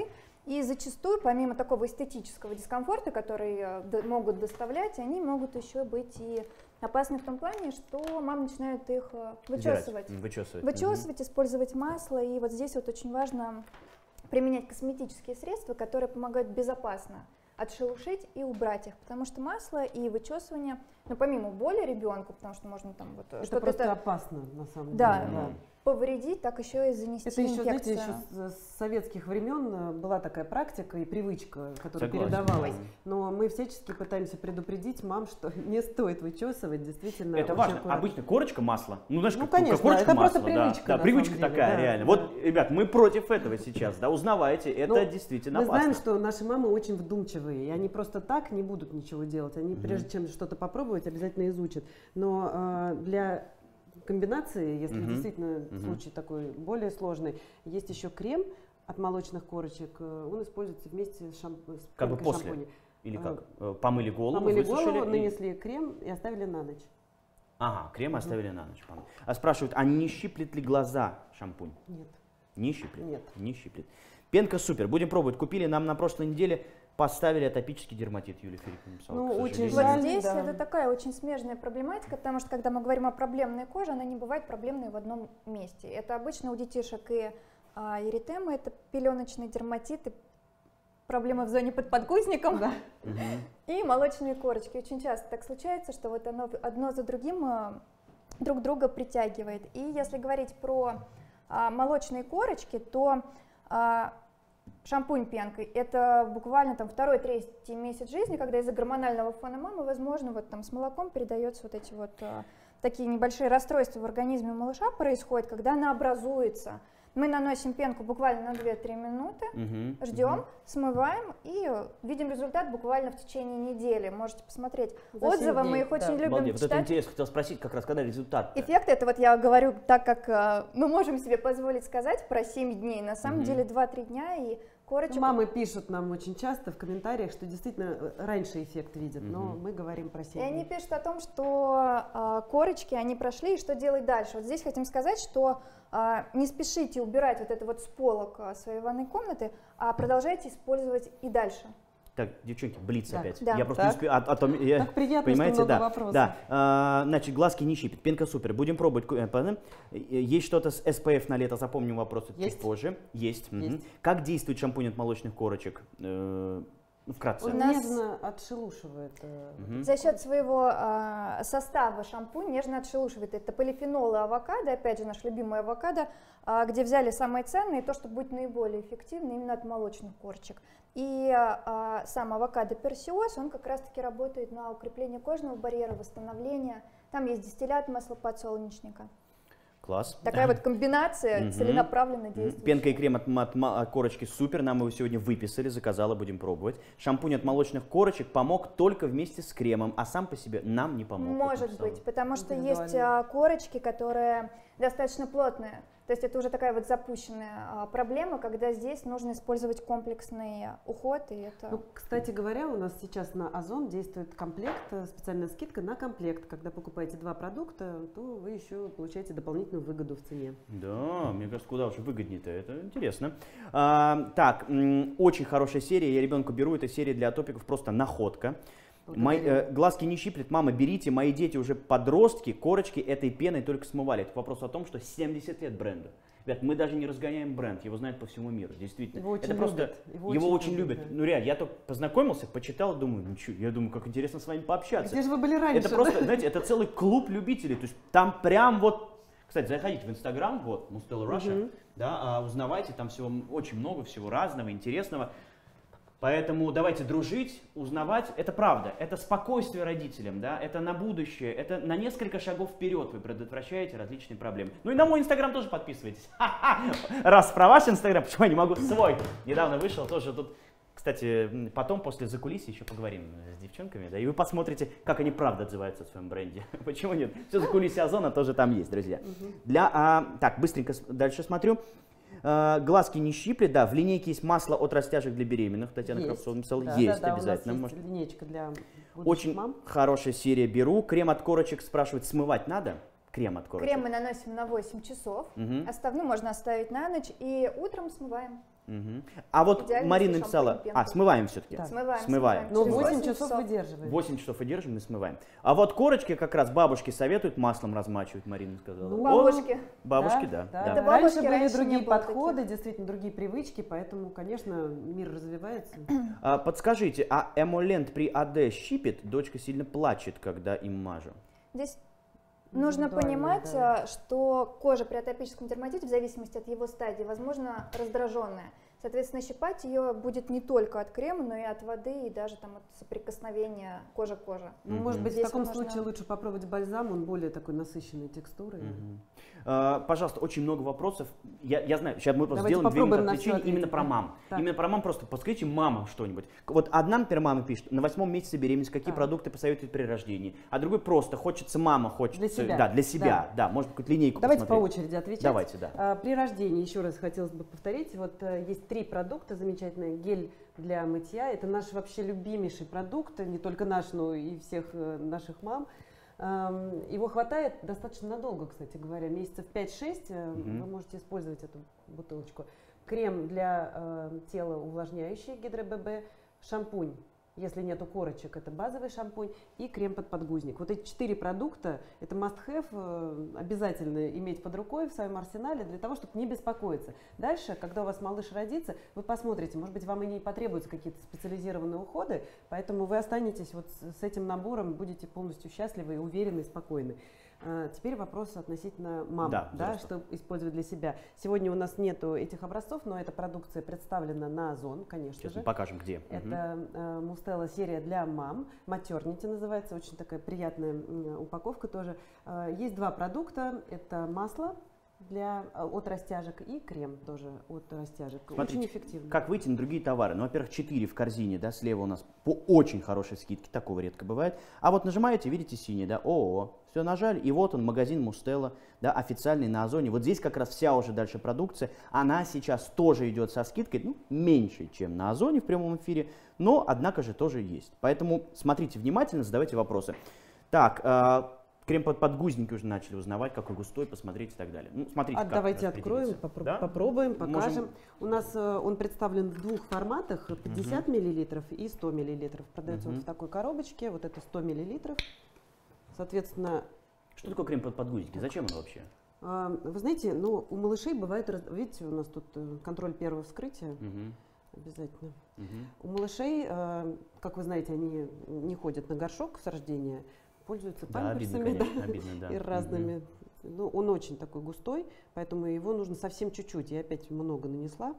И зачастую, помимо такого эстетического дискомфорта, который э, д- могут доставлять, они могут еще быть и опасны в том плане, что мамы начинают их э, вычесывать. Вычесывать. Вычесывать, использовать масло. И вот здесь вот очень важно применять косметические средства, которые помогают безопасно отшелушить и убрать их, потому что масло и вычесывание, ну помимо боли ребенку, потому что можно там вот Это что-то просто это, опасно, на самом да, деле. Да. повредить, так еще и занести Это еще, знаете, инфекцию. еще с с советских времен была такая практика и привычка, которая Согласен. передавалась. Но мы всячески пытаемся предупредить мам, что не стоит вычесывать, действительно. Это очень важно. аккуратно. Обычно корочка масла. Ну, знаешь, Ну, как, конечно, как корочка это просто масла, привычка, да. Да, на привычка самом деле, такая, да, реально. да. Вот, ребят, мы против этого сейчас, да, узнавайте, это Ну, действительно Мы опасно. знаем, что наши мамы очень вдумчивые, и они просто так не будут ничего делать. Они, Мгм. прежде чем что-то попробовать, обязательно изучат. Но э, для комбинации, если Мгм. действительно Мгм. случай такой более сложный, есть еще крем от молочных корочек. э, Он используется вместе с, шамп... с Как бы пенкой после? шампуня. Или э, как? Э, Помыли голову, Помыли высушили голову, и- нанесли крем и оставили на ночь. Ага, крем оставили на ночь. помыли. А спрашивают, а не щиплет ли глаза шампунь? Нет, Не щиплет? нет. Не щиплет. Пенка супер. Будем пробовать. Купили нам на прошлой неделе, поставили атопический дерматит, Юлия Филипповна написала. Ну, к очень сожалению. Вот жаль, здесь да. это такая очень смежная проблематика, потому что когда мы говорим о проблемной коже, она не бывает проблемной в одном месте. Это обычно у детишек и а, эритемы, это пеленочный дерматит, и проблемы в зоне под подгузником, Да. Мгм. и молочные корочки. Очень часто так случается, что вот оно одно за другим а, друг друга притягивает. И если говорить про а, молочные корочки, то а, шампунь пенкой – это буквально там второй-третий месяц жизни, когда из-за гормонального фона мамы, возможно, вот там с молоком передается вот эти вот а, такие небольшие расстройства в организме малыша происходят, когда она образуется. Мы наносим пенку буквально на две-три минуты, Мгм. ждем, Мгм. смываем и видим результат буквально в течение недели. Можете посмотреть За семь отзывы, мы дней, их да. очень любим Обалдеть. Вот это читать. интересно, хотел спросить, как раз когда результат. Эффект, это вот я говорю так, как э, мы можем себе позволить сказать про семь дней. На самом Мгм. деле два-три дня и корочек. Ну, мамы пишут нам очень часто в комментариях, что действительно э, раньше эффект видят, но Мгм. мы говорим про И семь они дней. пишут о том, что э, корочки, они прошли, и что делать дальше. Вот здесь хотим сказать, что э, не спешите убирать вот это вот с полок э, своей ванной комнаты, а продолжайте использовать и дальше. Так, девчонки, блиц Так. опять. Да. Я просто Так. не успею. А, а то я- Так приятно, Понимаете, что много да. вопросов. Да. А, значит, глазки не щипит. Пенка супер. Будем пробовать. Ку- э, понятно? Э, Есть что-то с эс пэ эф на лето, запомним вопрос чуть Есть. позже. Есть. Мгм. Есть. Как действует шампунь от молочных корочек? Э, ну, вкратце. У Он нас- нежно отшелушивает. э, Мгм. За счет своего а, состава шампунь нежно отшелушивает. Это полифенолы авокадо, опять же наш любимый авокадо, а, где взяли самое ценное, и то, что будет наиболее эффективно именно от молочных корочек. И а, сам авокадо персиоз, он как раз-таки работает на укрепление кожного барьера, восстановление. Там есть дистиллят масла подсолнечника. Класс. Такая вот комбинация Мгм. целенаправленно Мгм. действующая. Пенка и крем от, ма- от ма- от корочки супер. Нам его сегодня выписали, заказала, будем пробовать. Шампунь от молочных корочек помог только вместе с кремом, а сам по себе нам не помог. вот Может написала. быть, потому что есть Индивидуально. а, корочки, которые достаточно плотные. То есть это уже такая вот запущенная а, проблема, когда здесь нужно использовать комплексный уход, и это... Ну, кстати говоря, у нас сейчас на Озон действует комплект, э, специальная скидка на комплект. Когда покупаете два продукта, то вы еще получаете дополнительную выгоду в цене. Да, мне кажется, куда уж выгоднее-то, это интересно. А, так, м, очень хорошая серия, я ребенку беру, эта серия для атопиков просто находка. Мои, Благодарю. э, глазки не щиплет, мама, берите, мои дети уже подростки, корочки этой пеной только смывали. Это вопрос о том, что семьдесят лет бренду. Ребят, мы даже не разгоняем бренд, его знают по всему миру, действительно. Его очень это просто, любят, его его, очень очень любят, любят. да. Ну реально, я только познакомился, почитал, думаю, ну чё, я думаю, как интересно с вами пообщаться. Где же вы были раньше? Это просто, знаете, это целый клуб любителей. То есть там прям вот, кстати, заходите в Инстаграм, вот, Mustela Russia, Мгм. да, а, узнавайте, там всего м- очень много всего разного, интересного. Поэтому давайте дружить, узнавать. Это правда, это спокойствие родителям, да, это на будущее, это на несколько шагов вперед вы предотвращаете различные проблемы. Ну и на мой Инстаграм тоже подписывайтесь. Ха-ха! Раз про ваш Инстаграм, почему я не могу свой? Недавно вышел тоже тут. Кстати, м, потом после закулисья еще поговорим с девчонками, да, и вы посмотрите, как они правда отзываются о своем бренде. Почему нет? Все закулисье Озона тоже там есть, друзья. Для, а, так, быстренько с- дальше смотрю. А, глазки не щиплет, да, в линейке есть масло от растяжек для беременных, Татьяна Есть. Кравцова написала, Да, есть да, да, обязательно. У нас может. есть линейка для будущих Очень мам. хорошая серия, беру. Крем от корочек спрашивает, смывать надо? Крем от корочек. Крем мы наносим на восемь часов, Мгм. остав- ну, можно оставить на ночь, и утром смываем. Угу. А вот Идеально, Марина если написала, шампунь, а, пенка. смываем все-таки. Да. Смываем, Смываем. Но Через восемь часов выдерживает. восемь часов и держим и смываем. А вот корочки как раз бабушки советуют маслом размачивать, Марина сказала. Ну, Бабушки. О, бабушки, да. да. да. Это Раньше бабушки, были раньше не другие было подходы, действительно другие привычки, поэтому, конечно, мир развивается. А, подскажите, а эмолент при АД щипит? Дочка сильно плачет, когда им мажу. Здесь нужно Индивидуально, понимать, да. а, что кожа при атопическом дерматите, в зависимости от его стадии, возможно, раздраженная. Соответственно, щипать ее будет не только от крема, но и от воды, и даже там от соприкосновения кожа-кожа. Ну, Мгм. может быть, в Здесь таком можно- случае лучше попробовать бальзам, он более такой насыщенной текстурой. Мгм. А, пожалуйста, очень много вопросов. Я, я знаю, сейчас мы просто Давайте сделаем две попробуем минуты на всё отвлечения именно ответить, про да. мам. Так. Именно про мам просто подскажите мамам что-нибудь. Вот одна, например, мама пишет, на восьмом месяце беременности какие Так. продукты посоветуют при рождении, а другой просто хочется мама, хочется. Для себя. Да, для себя, да, может быть, какую-то линейку Давайте по посмотреть. очереди отвечать. Давайте, да. А, При рождении, еще раз хотелось бы повторить, вот э, есть три продукта замечательные. Гель для мытья, это наш вообще любимейший продукт, не только наш, но и всех э, наших мам. Эм, Его хватает достаточно надолго, кстати говоря, месяцев пять-шесть э, Мгм. вы можете использовать эту бутылочку. Крем для э, тела увлажняющий, гидро-ББ, шампунь. Если нету корочек, это базовый шампунь и крем под подгузник. Вот эти четыре продукта, это must-have, э, обязательно иметь под рукой в своем арсенале для того, чтобы не беспокоиться. Дальше, когда у вас малыш родится, вы посмотрите, может быть, вам и не потребуются какие-то специализированные уходы, поэтому вы останетесь вот с с этим набором, будете полностью счастливы и уверены, и спокойны. А, Теперь вопрос относительно мам, Да, да, взрослых. что использовать для себя. Сегодня у нас нету этих образцов, но эта продукция представлена на Озон, конечно Сейчас же. мы покажем, где. Мгм. Это э, Мустелла серия для мам, Матернити называется, очень такая приятная м, упаковка тоже. Э, есть два продукта, это масло для, э, от растяжек и крем тоже от растяжек. Смотрите, очень эффективно. Как выйти на другие товары? Ну, во-первых, четыре в корзине, да, слева у нас по очень хорошей скидке, такого редко бывает. А вот нажимаете, видите синий, да, ООО, все нажали, и вот он, магазин Мустелла, да, официальный на Озоне. Вот здесь как раз вся уже дальше продукция, она сейчас тоже идет со скидкой, ну, меньше, чем на Озоне в прямом эфире, но, однако же, тоже есть. Поэтому смотрите внимательно, задавайте вопросы. Так, э, крем под подгузники уже начали узнавать, какой густой, посмотреть и так далее. Ну, смотрите, А как давайте откроем, распределится. попро- Да? попробуем, Можем- покажем. У нас э, он представлен в двух форматах, пятьдесят миллилитров и сто миллилитров. Продается Мгм. вот в такой коробочке, вот это сто миллилитров. Соответственно, Что такое крем под подгузники? Зачем он вообще? а, вы знаете, ну, у малышей бывает, раз- видите, у нас тут э, контроль первого вскрытия Мгм, обязательно. мгм. У малышей, э, как вы знаете, они не ходят на горшок с рождения, пользуются Да, обидно, памперсами, да, конечно, обидно, да. и Мгм. разными. Ну, он очень такой густой, поэтому его нужно совсем чуть-чуть. Я опять много нанесла.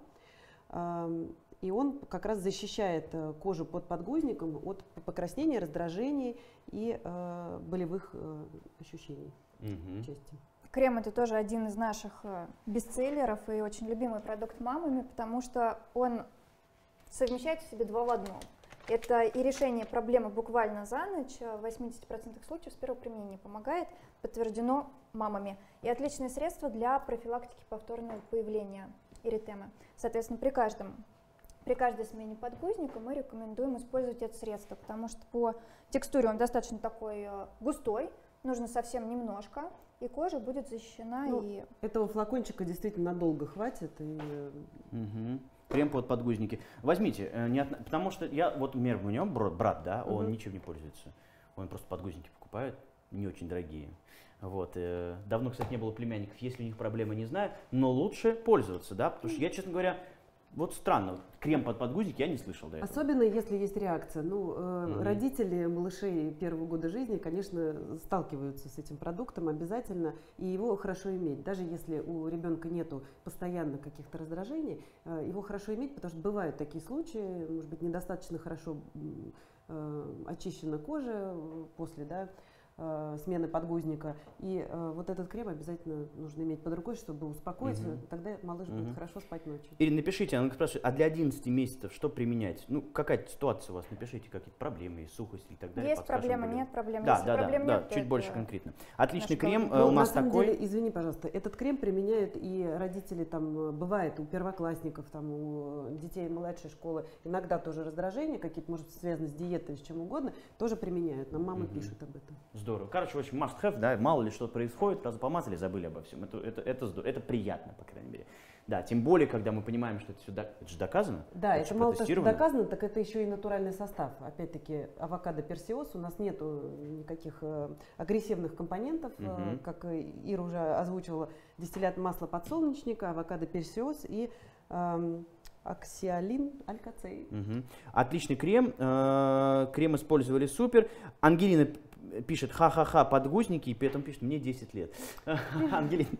Ам, И он как раз защищает э, кожу под подгузником от покраснения, раздражений и э, болевых э, ощущений Мгм. части. Крем это тоже один из наших э, бестселлеров и очень любимый продукт мамами, потому что он совмещает в себе два в одном. Это и решение проблемы буквально за ночь, в восьмидесяти процентах случаев с первого применения помогает, подтверждено мамами. И отличное средство для профилактики повторного появления эритемы. Соответственно, при каждом При каждой смене подгузника мы рекомендуем использовать это средство, потому что по текстуре он достаточно такой э, густой, нужно совсем немножко, и кожа будет защищена. Ну, и Этого флакончика действительно надолго хватит. И, э, Мгм. Крем под подгузники. Возьмите, э, не от- потому что я, вот, например, у него брат, брат, да, он Мгм. ничем не пользуется. Он просто подгузники покупает, не очень дорогие. Вот. э, Давно, кстати, не было племянников, если у них проблемы, не знаю, но лучше пользоваться, да, потому что я, честно говоря, вот странно, крем под подгузник я не слышал до этого. Особенно если есть реакция. Ну, э, Мгм. родители малышей первого года жизни, конечно, сталкиваются с этим продуктом обязательно, и его хорошо иметь. Даже если у ребенка нету постоянно каких-то раздражений, э, его хорошо иметь, потому что бывают такие случаи, может быть, недостаточно хорошо м, э, очищена кожа э, после, да, э, смены подгузника. И э, вот этот крем обязательно нужно иметь под рукой, чтобы успокоить, Мгм. тогда малыш Мгм. будет хорошо спать ночью. Ирина, напишите, она спрашивает, а для одиннадцати месяцев что применять? Ну, какая-то ситуация у вас, напишите, какие-то проблемы, сухость и так далее. есть подскажем проблема, более. нет проблем. Да, Если да, да, проблем да, нет, то чуть это больше конкретно. Отличный наш крем, главный. э, Ну, у нас на самом такой. деле, извини, пожалуйста, этот крем применяют и родители, там, э, бывает у первоклассников, там, у детей младшей школы, иногда тоже раздражения какие-то, может, связаны с диетой, с чем угодно, тоже применяют, но мамы Мгм. пишут об этом. Здорово. Короче, в общем, must have, да, мало ли что происходит, сразу помазали, забыли обо всем. Это, это, это здорово, это приятно, по крайней мере. Да, тем более, когда мы понимаем, что это все это же доказано. Да, это, это мало того, что доказано, так это еще и натуральный состав. Опять-таки, авокадо персиоз, у нас нету никаких э, агрессивных компонентов, угу. э, как Ира уже озвучивала, дистиллят масла подсолнечника, авокадо персиоз и э, оксиалин алькацей. Угу. Отличный крем, э, крем использовали супер. Ангелина пишет, ха-ха-ха, подгузники, и при этом пишет, мне десять лет. Ангелина,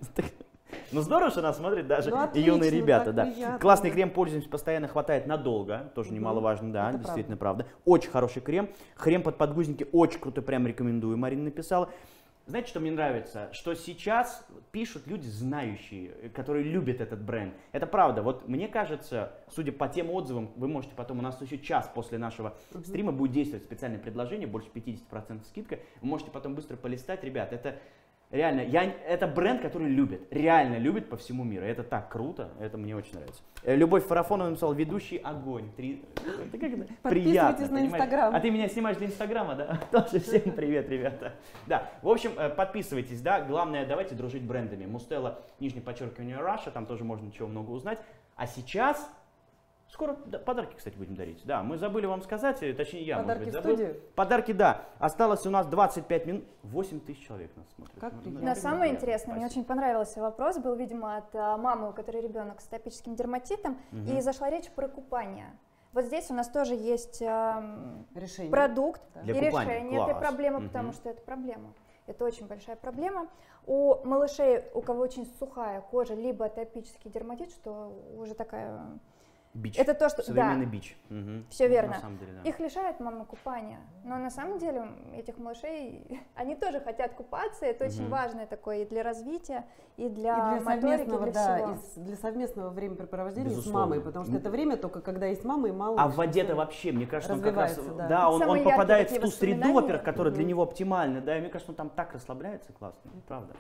ну здорово, что нас смотрят даже ну, отлично, юные ребята. Да. Приятно, классный да. крем, пользуемся постоянно, хватает надолго, тоже угу. немаловажно, да, это действительно правда. правда. Очень хороший крем, крем под подгузники, очень круто, прям рекомендую, Марина написала. Знаете, что мне нравится? Что сейчас пишут люди знающие, которые любят этот бренд. Это правда. Вот мне кажется, судя по тем отзывам, вы можете потом, у нас еще час после нашего угу. стрима будет действовать специальное предложение, больше пятьдесят процентов скидка. Вы можете потом быстро полистать. Ребят, это реально, я, это бренд, который любят, реально любят по всему миру. Это так круто, это мне очень нравится. Любовь Фарафонова написала, ведущий огонь. Три... Это как это? Приятно, на Инстаграм. А ты меня снимаешь для Инстаграма, да? Тоже всем привет, ребята. Да, в общем, подписывайтесь, да. Главное, давайте дружить брендами. Мустелла, нижнее подчеркивание, Russia, там тоже можно чего много узнать. А сейчас... Скоро да, подарки, кстати, будем дарить. Да, мы забыли вам сказать, точнее я, подарки может быть, забыл. Подарки в студии? Подарки, да. Осталось у нас двадцать пять минут. восемь тысяч человек нас смотрят. Как ну, да, самое интересное, мне очень понравился вопрос, был, видимо, от а, мамы, у которой ребенок с атопическим дерматитом, угу. и зашла речь про купание. Вот здесь у нас тоже есть а, решение. Продукт да. и решение Класс. этой проблемы, угу. потому что это проблема. Это очень большая проблема. У малышей, у кого очень сухая кожа, либо атопический дерматит, что уже такая... Бич. Это то, что современный да, бич. Угу. Все ну, верно. На самом деле, да. Их лишает мама купания, но на самом деле этих малышей, они тоже хотят купаться. Это угу. очень важно такое и для развития, и для, и для моторики, совместного, для да, всего. И для совместного времяпрепровождения Безусловно. с мамой, потому что это время только когда есть мама и мало. А в воде-то вообще, мне кажется, он как раз, да, да, он, он попадает в ту среду, во-первых, которая угу. для него оптимальна, да, и мне кажется, он там так расслабляется, классно, правда.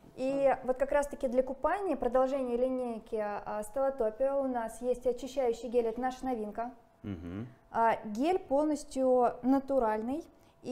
И вот как раз-таки для купания, продолжение линейки Stellatopia у нас есть очищающий гель, это наша новинка. Угу. Гель полностью натуральный,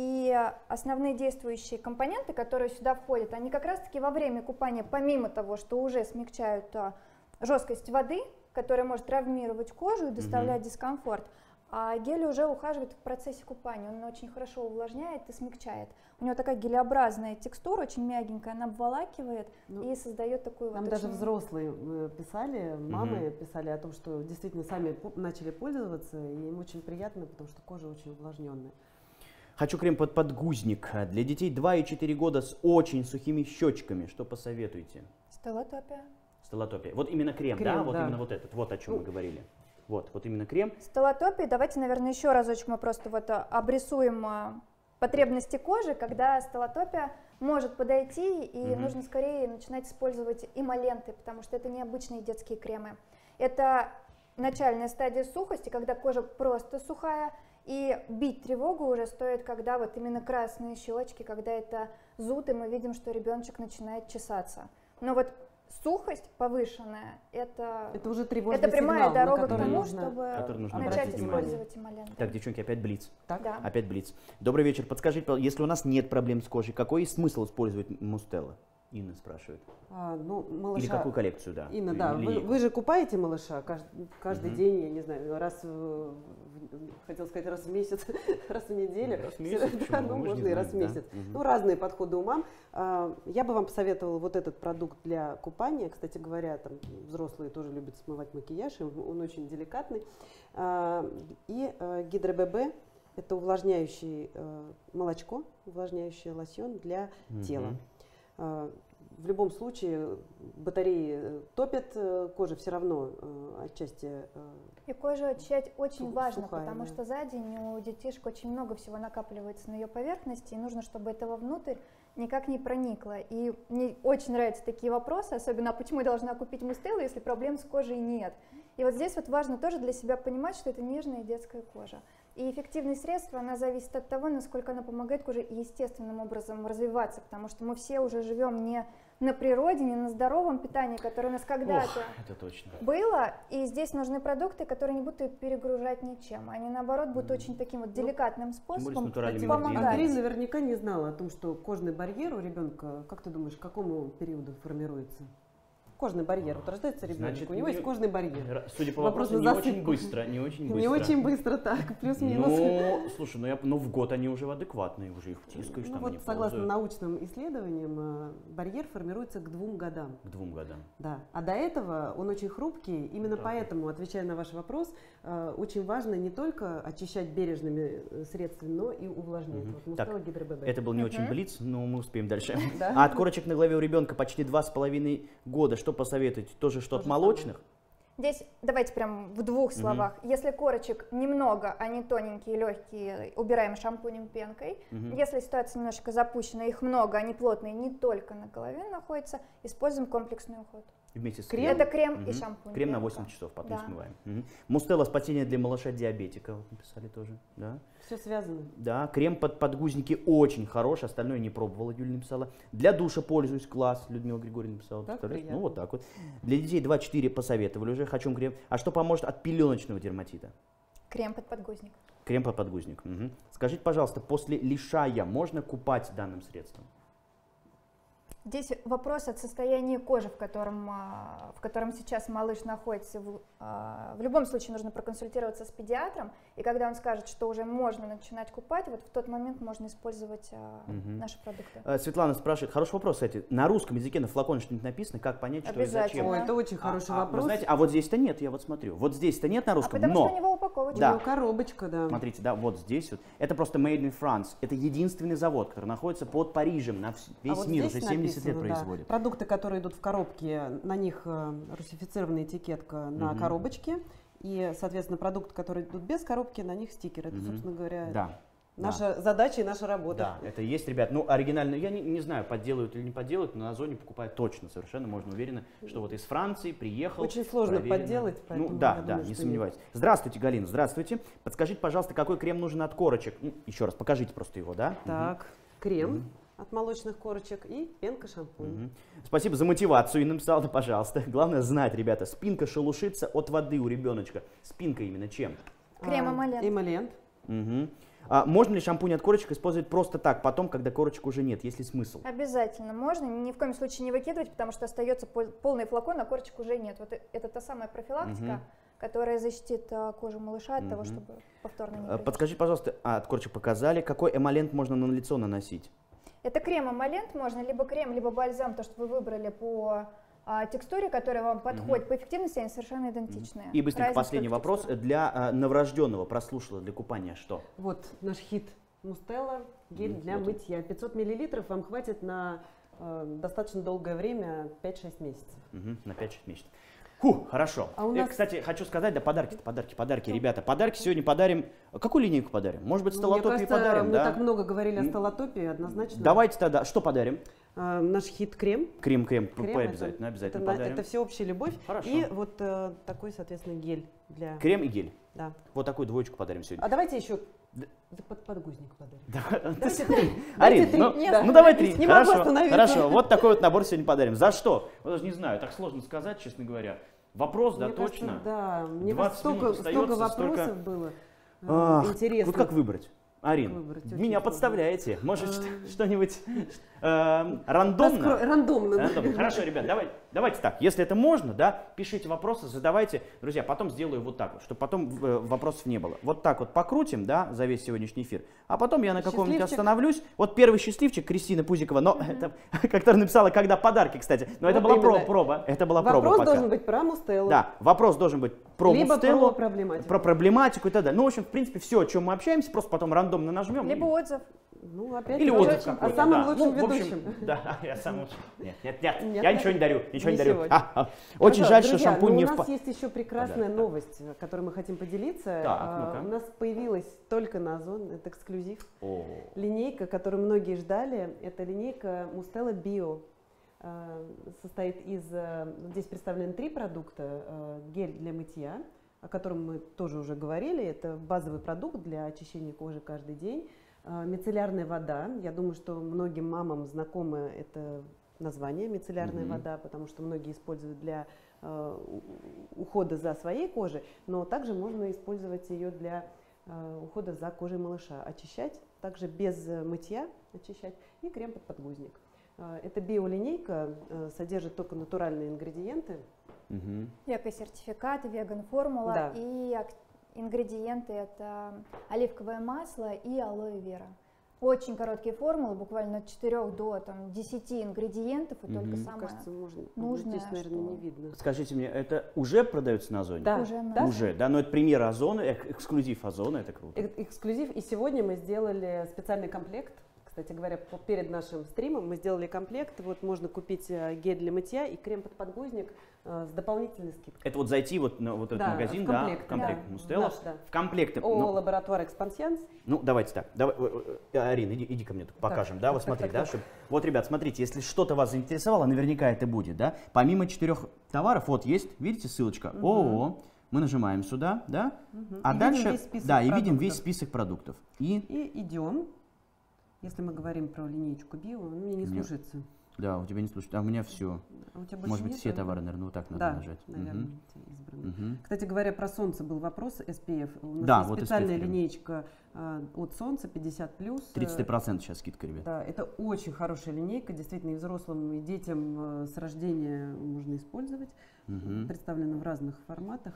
и основные действующие компоненты, которые сюда входят, они как раз-таки во время купания, помимо того, что уже смягчают жесткость воды, которая может травмировать кожу и доставлять угу. дискомфорт, а гель уже ухаживает в процессе купания, он очень хорошо увлажняет и смягчает. У него такая гелеобразная текстура, очень мягенькая, она обволакивает ну, и создает такую нам вот... Нам даже очень... взрослые писали, мамы угу. писали о том, что действительно сами начали пользоваться, и им очень приятно, потому что кожа очень увлажненная. Хочу крем под подгузник для детей два и четыре года с очень сухими щечками. Что посоветуете? Stellatopia. Stellatopia. Вот именно крем, крем да? Вот да. именно вот этот, вот о чем ну, мы говорили. Вот, вот именно крем. Stellatopia, давайте, наверное, еще разочек мы просто вот обрисуем потребности кожи, когда Stellatopia может подойти, и mm-hmm. нужно скорее начинать использовать эмоленты, потому что это необычные детские кремы. Это начальная стадия сухости, когда кожа просто сухая, и бить тревогу уже стоит, когда вот именно красные щечки, когда это зуд, и мы видим, что ребеночек начинает чесаться. Но вот сухость повышенная, это, это уже тревожный это прямая сигнал, дорога к тому, нужно, чтобы нужно начать использовать эмоленты. Так, девчонки, опять блиц. Так? Да. Опять блиц. Добрый вечер. Подскажите, если у нас нет проблем с кожей, какой есть смысл использовать Мустелла? Инна спрашивает. А, ну, малыша... Или какую коллекцию, да? Инна, да. Вы, вы же купаете малыша каждый, каждый угу. день, я не знаю, раз в, хотел сказать, раз в месяц, раз в неделю. Раз в месяц, да, ну, можно и знаем, раз в месяц. Да? Угу. Ну, разные подходы у мам. А, я бы вам посоветовала вот этот продукт для купания. Кстати говоря, там взрослые тоже любят смывать макияж, он очень деликатный. А, и а, Гидро-ББ. Это увлажняющий э, молочко, увлажняющий лосьон для угу. тела. В любом случае батареи топят, кожа все равно отчасти... И кожу очищать очень сух, важно, сухая, потому да. что за день у детишек очень много всего накапливается на ее поверхности, и нужно, чтобы это вовнутрь никак не проникло. И мне очень нравятся такие вопросы, особенно, а почему я должна купить Мустеллу, если проблем с кожей нет? И вот здесь вот важно тоже для себя понимать, что это нежная детская кожа. И эффективность средства, она зависит от того, насколько она помогает коже естественным образом развиваться, потому что мы все уже живем не на природе, не на здоровом питании, которое у нас когда-то было, и здесь нужны продукты, которые не будут ее перегружать ничем, они наоборот будут mm. очень таким вот деликатным способом помогать. Андрей наверняка не знала о том, что кожный барьер у ребенка, как ты думаешь, к какому периоду формируется? кожный барьер. Вот рождается ребенок, Значит, у него не- есть кожный барьер. Судя по Вопрос вопросу, на не очень засыпку. быстро, не очень быстро. Не очень быстро, так, плюс-минус. Ну, слушай, ну, я, ну в год они уже адекватные, уже их тискаешь, Ну там вот, они согласно ползают. научным исследованиям, э, барьер формируется к двум годам. К двум годам. Да. А до этого он очень хрупкий. Именно Так. поэтому, отвечая на ваш вопрос, э, очень важно не только очищать бережными э, средствами, но и увлажнять. Мгм. Вот Так, Мустела Гидро-ББ. Это был не Мгм. очень блиц, но мы успеем дальше. Да. А от корочек на голове у ребенка почти два с половиной года. Что посоветуете? Тоже что То от же молочных? Здесь давайте прям в двух словах. Если корочек немного, они тоненькие, легкие, убираем шампунем, пенкой. Мгм. Если ситуация немножко запущена, их много, они плотные, не только на голове находятся, используем комплексный уход. Вместе с Крем? кремом. Это крем и Мгм. шампунь. Крем на пенка. восемь часов, потом Да. смываем. Мгм. Мустела спасение для малыша-диабетика, вот написали тоже. Да. Все связано. Да, крем под подгузники очень хороший, остальное не пробовала, Юля написала. Для душа пользуюсь, класс, Людмила Григорьевна написала. Так Представляешь? приятно. Ну вот так вот. Для детей два-четыре посоветовали уже, хочу крем. А что поможет от пеленочного дерматита? Крем под подгузник. Крем под подгузник. Мгм. Скажите, пожалуйста, после лишая можно купать данным средством? Здесь вопрос от состояния кожи, в котором, а, в котором сейчас малыш находится. В, а, в любом случае нужно проконсультироваться с педиатром, и когда он скажет, что уже можно начинать купать, вот в тот момент можно использовать а, Мгм. наши продукты. Э, Светлана спрашивает, хороший вопрос, кстати, на русском языке на флаконе что-нибудь написано, как понять, что и Обязательно. зачем? Ой, это очень хороший А- а, вопрос. Вы знаете, а вот здесь-то нет, я вот смотрю. Вот здесь-то нет на А русском, потому но... что у него упаковочка. Да. У него коробочка, да. Смотрите, да, вот здесь вот. Это просто Made in France. Это единственный завод, который находится под Парижем, на вс- весь А вот мир здесь уже семьдесят лет написано, да, производит. Продукты, которые идут в коробке, на них э, русифицированная этикетка на Мгм. коробочке. И, соответственно, продукты, которые идут без коробки, на них стикер. Это, Мгм. собственно говоря, Да. наша задача и наша работа. Да, это есть, ребят. Ну, оригинально, я не, не знаю, подделают или не подделают, но на Озоне покупают точно, совершенно можно уверенно, что вот из Франции приехал. Очень сложно проверено. подделать, поэтому Ну, да, я да, думаю, не что сомневайтесь. Здравствуйте, Галина, здравствуйте. Подскажите, пожалуйста, какой крем нужен от корочек? Ну, еще раз, покажите просто его, да? Так, крем Мгм. от молочных корочек и пенка шампунь. Мгм. Спасибо за мотивацию, и написала, да, пожалуйста. Главное знать, ребята, спинка шелушится от воды у ребеночка. Спинка именно чем? Крем А, эмолент. Эмолент. Мгм. А можно ли шампунь от корочек использовать просто так, потом, когда корочек уже нет? Есть ли смысл? Обязательно можно, ни в коем случае не выкидывать, потому что остается пол- полный флакон, а корочек уже нет. Вот э- это та самая профилактика, Мгм. которая защитит а, кожу малыша от того, Мгм. чтобы повторно не А, произошло. Подскажите, пожалуйста, а, от корочек показали, какой эмолент можно на лицо наносить? Это крем эмолент можно, либо крем, либо бальзам, то, что вы выбрали по а, текстуре, которая вам подходит, по эффективности они совершенно идентичные. И быстренько Разница последний только в вопрос. текстуре. Для а, новорожденного прослушала для купания что? Вот наш хит Мустела, гель Мгм, для вот он. мытья. пятьсот миллилитров вам хватит на э, достаточно долгое время, пять-шесть месяцев. Мгм, на пять-шесть месяцев. Фу, хорошо. А у Э, нас- Кстати, хочу сказать, да, подарки, подарки, подарки, ребята. Подарки сегодня подарим. Какую линейку подарим? Может быть, Ну, столотопию мне кажется, подарим, мы да? так много говорили о М, столотопии, однозначно. Давайте тогда, что подарим? А, наш хит-крем. Крем, крем, Крем по- это- обязательно, обязательно это, на- подарим. это всеобщая любовь. Хорошо. И вот э, такой, соответственно, гель для... Крем и гель. Да. Вот такую двоечку подарим сегодня. А давайте еще Да. под подгузник подарим. Да, Давайте три. Арин, Давайте ну, три. Нет, ну давай три. не могу Хорошо, остановиться. хорошо. Вот такой вот набор сегодня подарим. За что? Вот даже не знаю, так сложно сказать, честно говоря. Вопрос, да, Мне кажется, точно. да. Мне двадцать кажется, минут столько, столько остается, вопросов столько- было. э, Ах, Интересно. Вот как выбрать? Арин, Выбрать очень меня сложно. подставляете. Может, А. что- что-нибудь э, рандомно? Раскро- Рандомно. Рандомно. Хорошо, ребят, давай, давайте так. Если это можно, да, пишите вопросы, задавайте. Друзья, потом сделаю вот так вот, чтобы потом э, вопросов не было. Вот так вот покрутим, да, за весь сегодняшний эфир. А потом я на каком-нибудь Счастливчик. остановлюсь. Вот первый счастливчик, Кристина Пузикова, но это, которая написала, когда подарки, кстати. Но это Вот была проба, именно. проба. Это была проба Вопрос пока. должен быть про Мустеллу. Да, вопрос должен быть про Либо Мустеллу, про проблематику. про проблематику и так далее. Ну, в общем, в принципе, все, о чем мы общаемся, просто потом рандомно нажмем. Либо и- отзыв. Ну, опять Или же, отзыв очень- какой-то, о самом да. лучшем Ну, в общем, ведущем. Да, я самый лучший. Нет, нет, нет, Нет, я нет. ничего не дарю, ничего не, Не дарю. сегодня. А, а. Очень Хорошо, жаль, что друзья, шампунь но не у в... нас па- есть еще прекрасная Да. новость, которой мы хотим поделиться. Так, А, ну-ка. У нас появилась только на Озон, это эксклюзив, О, линейка, которую многие ждали. Это линейка Mustela Bio. А, Состоит из, а, здесь представлены три продукта. А, Гель для мытья, о котором мы тоже уже говорили. Это базовый продукт для очищения кожи каждый день. А, Мицеллярная вода. Я думаю, что многим мамам знакомо это название мицеллярная Мгм. вода, потому что многие используют для э, у- ухода за своей кожей, но также можно использовать ее для э, ухода за кожей малыша. Очищать, также без э, мытья очищать, и крем под подгузник. Это биолинейка, содержит только натуральные ингредиенты. Угу. Эко-сертификат, веган-формула, Да. и ак- ингредиенты это оливковое масло и алоэ вера. Очень короткие формулы, буквально от четырёх до там, десяти ингредиентов, и только Мгм. самое Кажется, можно. нужное, Здесь, наверное, что- не видно. Скажите мне, это уже продается на Озоне? Да, уже на да. Уже, да? Но это премьера Озона, эк- эксклюзив Озона, это круто. Эк- Эксклюзив. И сегодня мы сделали специальный комплект. Кстати говоря, по- перед нашим стримом мы сделали комплект. Вот можно купить э, гель для мытья и крем под подгузник э, с дополнительной скидкой. Это вот зайти вот на вот этот Да, магазин, в да, комплект, в комплект да. Мустела, Наш, да. в комплекте. ООО Ну, «Лаборатория Экспансианс». ну, давайте так, давай, э, э, Арина, иди, иди ко мне, тут покажем, да, так, вот так, смотри, так, да, так. чтоб- вот, ребят, смотрите, если что-то вас заинтересовало, наверняка это будет, да, помимо четырех товаров, вот есть, видите, ссылочка, ООО, мы нажимаем сюда, да, Мгм. а И видим дальше, весь список да, и видим продуктов. весь список продуктов. И, И идем. Если мы говорим про линеечку био, он мне не Нет. слушается. да, у тебя не слушай, а у меня все, А у тебя больше может быть, нет, все да? товары, наверное, вот так надо Да, нажать. наверное, Мгм. у тебя избраны. Мгм. Кстати говоря, про солнце был вопрос, эс пи эф. У нас Да, есть вот специальная эс пи эф крем. линеечка а, от солнца пятьдесят плюс. тридцать процентов сейчас скидка, ребят. Да, это очень хорошая линейка, действительно, и взрослым, и детям э, с рождения можно использовать. Мгм. Представлено в разных форматах.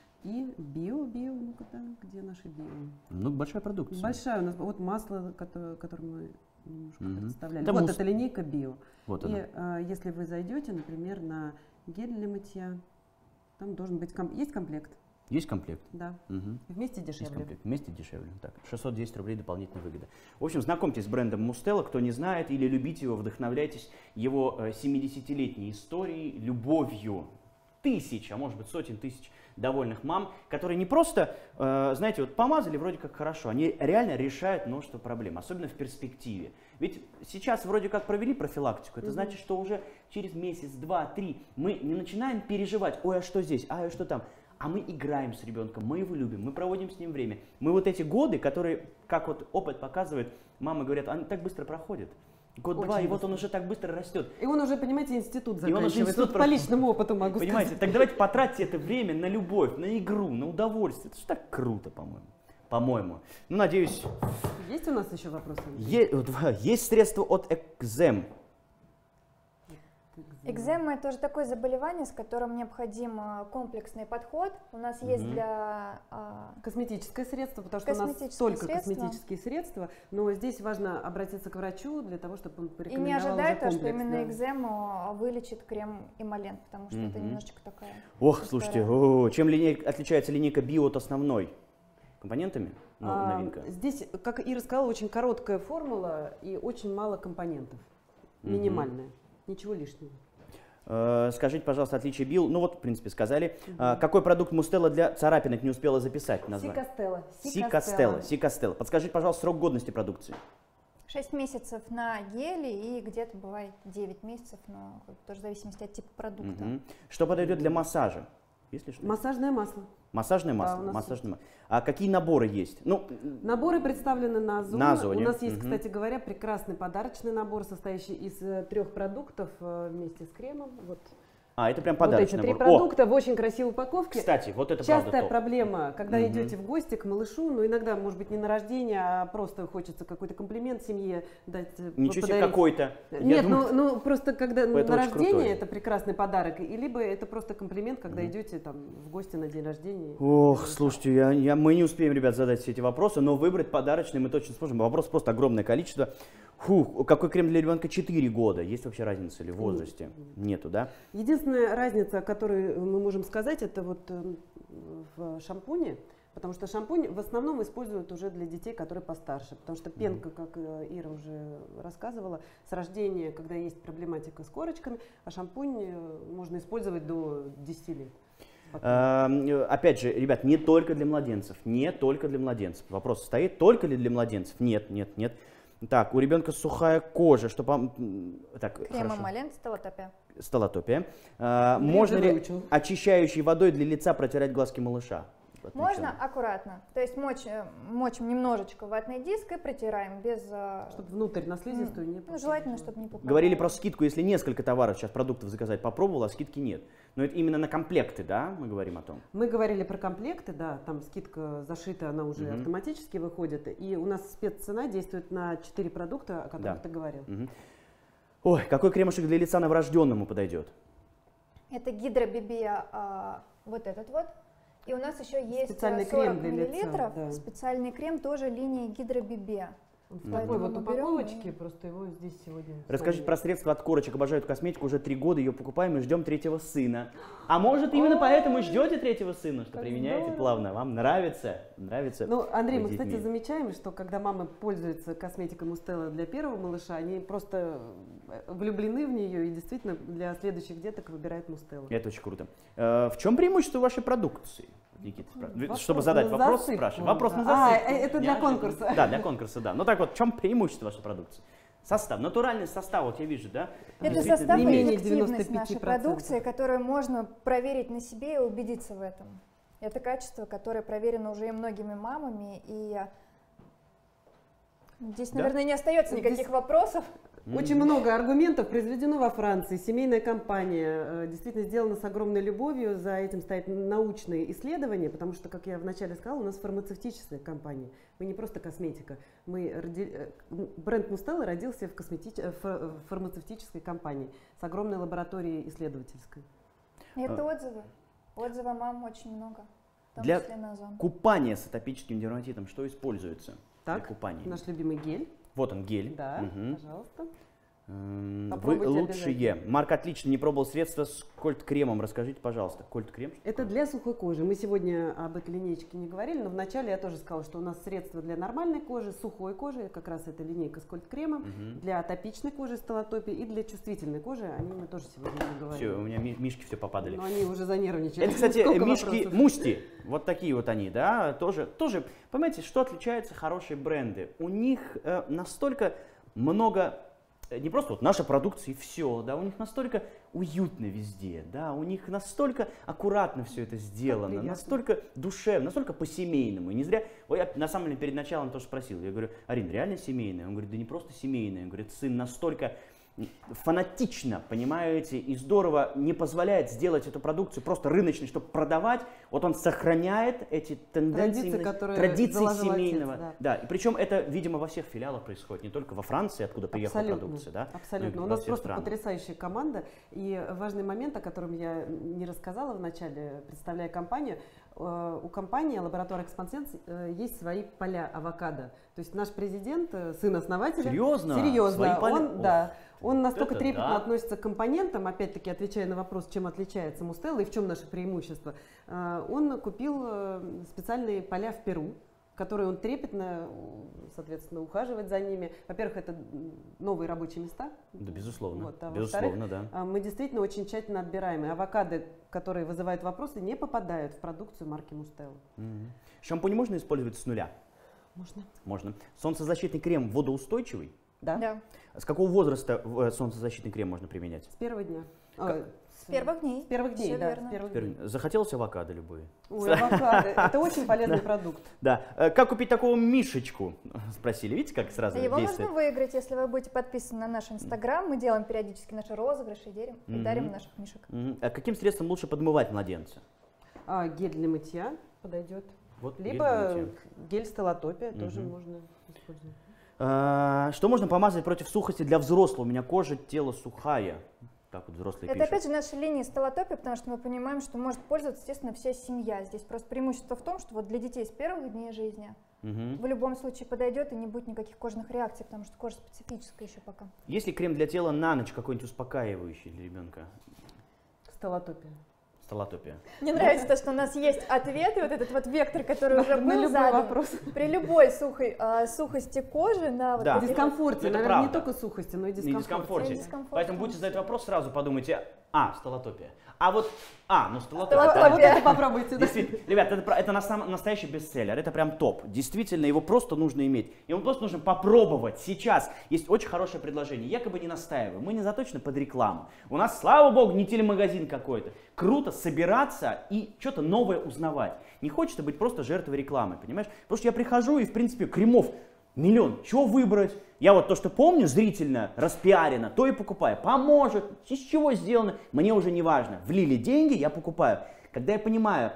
И био, био, ну-ка, да, где наши био? Ну, большая продукция. Большая у нас, вот масло, которое, которое мы немножко Мгм. представляли. Это вот мус- это линейка био. Вот И она. а, если вы зайдете, например, на гель для мытья, там должен быть, ком- есть комплект, Есть комплект? да, Мгм. вместе Есть дешевле. комплект. Вместе дешевле. Так, шестьсот десять рублей дополнительной выгоды. В общем, знакомьтесь с брендом Мустела, кто не знает, или любите его, вдохновляйтесь его э, семидесятилетней историей, любовью тысяч, а может быть сотен тысяч довольных мам, которые не просто, э, знаете, вот помазали вроде как хорошо, они реально решают множество проблем, особенно в перспективе. Ведь сейчас вроде как провели профилактику, это Мгм. значит, что уже через месяц, два, три мы не начинаем переживать, ой, а что здесь, а что там. А мы играем с ребенком, мы его любим, мы проводим с ним время. Мы вот эти годы, которые, как вот опыт показывает, мамы говорят, они так быстро проходят. Год-два, Очень и вот он быстро. уже так быстро растет. И он уже, понимаете, институт И он уже заканчивает. институт Вот по проходит. личному опыту могу Понимаете, сказать. так давайте потратьте это время на любовь, на игру, на удовольствие. Это же так круто, по-моему. По-моему. Ну, надеюсь, Есть у нас еще вопросы? е- вот, есть средства от экзем. Экзема – это тоже такое заболевание, с которым необходим а, комплексный подход. У нас есть Мгм. для а, Косметическое средство, потому что у нас Косметические только средства. косметические средства, но здесь важно обратиться к врачу для того, чтобы он и не порекомендовал ожидать уже то, что комплекс, именно да. экзему вылечит крем эмолент, потому что это Мгм. немножечко такая. Ох, история. слушайте, о, чем линейка, отличается линейка био от основной? Компонентами? Ну, А, новинка. Здесь, как Ира сказала, очень короткая формула и очень мало компонентов. Мгм. Минимальная. Ничего лишнего. Э, Скажите, пожалуйста, отличие био, ну вот, в принципе, сказали. А, Какой продукт Мустела для царапинок, не успела записать название? Сикастелла. Сикастелла. Сикастелла. Подскажите, пожалуйста, срок годности продукции. шесть месяцев на геле и где-то бывает девять месяцев, но как бы тоже в зависимости от типа продукта. Мгм. Что подойдет для массажа? Есть ли что? Массажное масло. Массажное Да, масло. у нас Массажное масло. А какие наборы есть? Ну, Наборы представлены на Озоне. На Озоне. У нас есть, Мгм. кстати говоря, прекрасный подарочный набор, состоящий из э, трех продуктов э, вместе с кремом. Вот, а, это прям вот эти подарочный три набор. продукта в очень красивой упаковке. Кстати, вот это Частая правда топ. проблема, когда Мгм. идете в гости к малышу, ну иногда, может быть, не на рождение, а просто хочется какой-то комплимент семье дать. э, Ничего себе подарить. какой-то. Я Нет, думаю, ну, ну просто когда это на очень рождение крутой. это прекрасный подарок, и либо это просто комплимент, когда Мгм. идете там в гости на день рождения. Ох, слушайте, я, я- мы не успеем, ребят, задать все эти вопросы, но выбрать подарочный мы точно сможем. Вопрос просто огромное количество. Фу, какой крем для ребенка четыре года? Есть вообще разница или в возрасте? Нету, да? Единственная разница, о которой мы можем сказать, это вот э, в шампуне, потому что шампунь в основном используют уже для детей, которые постарше, потому что пенка, как э, Ира уже рассказывала, с рождения, когда есть проблематика с корочками, а шампунь э, можно использовать до десяти лет. Эм, э, Опять же, ребят, не только для младенцев, не только для младенцев. Вопрос стоит, только ли для младенцев? Нет, нет, нет. Так, у ребенка сухая кожа, что пом... Так, Крем хорошо. эмолент, стелотопия. Столотопия. Э, Андрей Можно уже ли выучил. очищающей водой для лица протирать глазки малыша? Отлично. Можно аккуратно, то есть мочь, э, мочим немножечко ватный диск и протираем без... э, Чтобы внутрь на слизистую не Ну, желательно, чтобы не попадало. Говорили про скидку, если несколько товаров, сейчас продуктов заказать, попробовал, а скидки нет. Но это именно на комплекты, да, мы говорим о том? Мы говорили про комплекты, да, там скидка зашита, она уже Мгм. автоматически выходит, и у нас спеццена действует на четыре продукта, о которых Да. ты говорил. Мгм. Ой, какой кремушек для лица новорожденному подойдет? Это гидробибия, а, вот этот вот. И у нас еще есть Специальный сорок крем для лица, миллилитров, да. специальный крем тоже линии гидробибия. В Мгм. такой вот мы берем упаковочке, и- просто его здесь сегодня... с Расскажите нами про нет. средства от корочек. Обожаю эту косметику, уже три года ее покупаем и ждем третьего сына. А может, именно поэтому ждете третьего сына, что как применяете здорово. плавно? Вам нравится? Нравится? Ну, Андрей, мы, быть кстати, детьми. замечаем, что когда мамы пользуются косметикой Мустелла для первого малыша, они просто влюблены в нее и действительно для следующих деток выбирают Мустеллу. Это очень круто. Э, В чем преимущество вашей продукции? Никита спрашивает. Вопрос Чтобы задать на вопрос, засыпку, спрашиваю. Вопрос на да. А, засыпку. э, это для Неожиданно. конкурса. Да, для конкурса, да. Ну так вот, в чем преимущество вашей продукции? Состав, натуральный состав, вот я вижу, да? Это Действительно, состав не и менее эффективность девяносто пять нашей процентов. продукции, которую можно проверить на себе и убедиться в этом. Это качество, которое проверено уже и многими мамами, и здесь, Да? наверное, не остается Здесь- никаких вопросов. Очень много аргументов произведено во Франции. Семейная компания э, действительно сделана с огромной любовью. За этим стоят научные исследования, потому что, как я вначале сказала, у нас фармацевтическая компания. Мы не просто косметика. Мы роди- э, бренд Мустелла родился в, косметич... э, фа- в фармацевтической компании с огромной лабораторией исследовательской. И это А. отзывы. Отзывов мам очень много, в том Для числе на Озон. Купание с атопическим дерматитом, что используется для Так, купания? наш любимый гель. Вот он, гель. Да, Мгм. пожалуйста. М, Вы Попробуйте лучшие. Марк отлично, не пробовал средства с кольт-кремом. Расскажите, пожалуйста. Кольт-крем? что Это такое? для сухой кожи. Мы сегодня об этой линейке не говорили, но вначале я тоже сказала, что у нас средства для нормальной кожи, сухой кожи, как раз эта линейка с кольт-кремом, Мгм. для атопичной кожи с талатопией и для чувствительной кожи, они мы тоже сегодня не Все, говорили. у меня ми- мишки все попадали. Но они уже занервничали. Это, кстати, Сколько мишки вопросов? Мусти. Вот такие вот они, да, тоже, тоже. Понимаете, что отличаются хорошие бренды? У них э, настолько много, э, не просто вот наша продукция и все, да, у них настолько уютно везде, да, у них настолько аккуратно все это сделано, приятно. настолько душевно, настолько по-семейному. И не зря, ой, я на самом деле перед началом тоже спросил, я говорю, Арин, реально семейная? Он говорит, да не просто семейная, он говорит, сын настолько фанатично, понимаете, и здорово не позволяет сделать эту продукцию просто рыночной, чтобы продавать. Вот он сохраняет эти тенденции, Традиции, именно которые традиции заложил семейного. отец, да. и причем это, видимо, во всех филиалах происходит, не только во Франции, откуда приехала Абсолютно, продукция, да? абсолютно. но У и во нас всех просто странах. потрясающая команда. И важный момент, о котором я не рассказала в начале, представляя компанию, э, у компании Laboratory Expansion э, есть свои поля авокадо. То есть наш президент, э, сын основателя, Серьезно? серьезно, Свои поля? он, Ох, да, он настолько это трепетно да. относится к компонентам, опять-таки отвечая на вопрос, чем отличается Мустелла и в чем наше преимущество. Э, Он купил э, специальные поля в Перу, которые он трепетно, соответственно, ухаживает за ними. Во-первых, это новые рабочие места. Да, безусловно, Вот, а безусловно, да. а, Мы действительно очень тщательно отбираем. И авокадо, которые вызывают вопросы, не попадают в продукцию марки Мустелла. Мгм. Шампунь можно использовать с нуля? Можно? Можно. Солнцезащитный крем водоустойчивый? Да. Да. С какого возраста э, солнцезащитный крем можно применять? С первого дня. А, Как? С первых дней. С первых дней, Всё да. верно. С первых Теперь дней. захотелось авокадо любые? Ой, авокадо. Это очень полезный продукт. Да. Э, Как купить такого мишечку? Спросили. Видите, как сразу Его действует? можно выиграть, если вы будете подписаны на наш инстаграм. Мы делаем периодически наши розыгрыши и дарим, и Мгм. дарим наших мишек. Мгм. А каким средством лучше подмывать младенца? А, гель для мытья подойдет. Вот гель для Либо мытья. гель стелотопия тоже Мгм. можно использовать. А, Что можно помазать против сухости для взрослого? У меня кожа, тело сухая. Так вот взрослые Это пишут. опять же наша линия стелотопия, потому что мы понимаем, что может пользоваться, естественно, вся семья. Здесь просто преимущество в том, что вот для детей с первых дней жизни Мгм. в любом случае подойдет и не будет никаких кожных реакций, потому что кожа специфическая еще пока. Есть ли крем для тела на ночь какой-нибудь успокаивающий для ребенка? Стелотопия. Столотопия. Мне нравится то, что у нас есть ответ, и вот этот вот вектор, который уже На был любой задан. вопрос. При любой сухой, а, сухости кожи на вот Да. этих- Дискомфорте, Ну, это наверное, не правда. только сухости, но и Не дискомфорте. дискомфорте. И дискомфорте. Поэтому будете задать вопрос, сразу подумайте, а, столотопия. А вот, а, ну столотопия. Столотопия. да. А вот это попробуйте. да. Действительно, ребят, это, про- это на самом- настоящий бестселлер, это прям топ. Действительно, его просто нужно иметь. Его просто нужно попробовать сейчас. Есть очень хорошее предложение, якобы не настаиваем, мы не заточены под рекламу. У нас, слава богу, не телемагазин какой-то. Круто собираться и что-то новое узнавать. Не хочется быть просто жертвой рекламы, понимаешь? Потому что я прихожу и, в принципе, кремов миллион. Чего выбрать? Я вот то, что помню зрительно, распиарено, то и покупаю. Поможет, из чего сделано, мне уже не важно. Влили деньги, я покупаю. Когда я понимаю,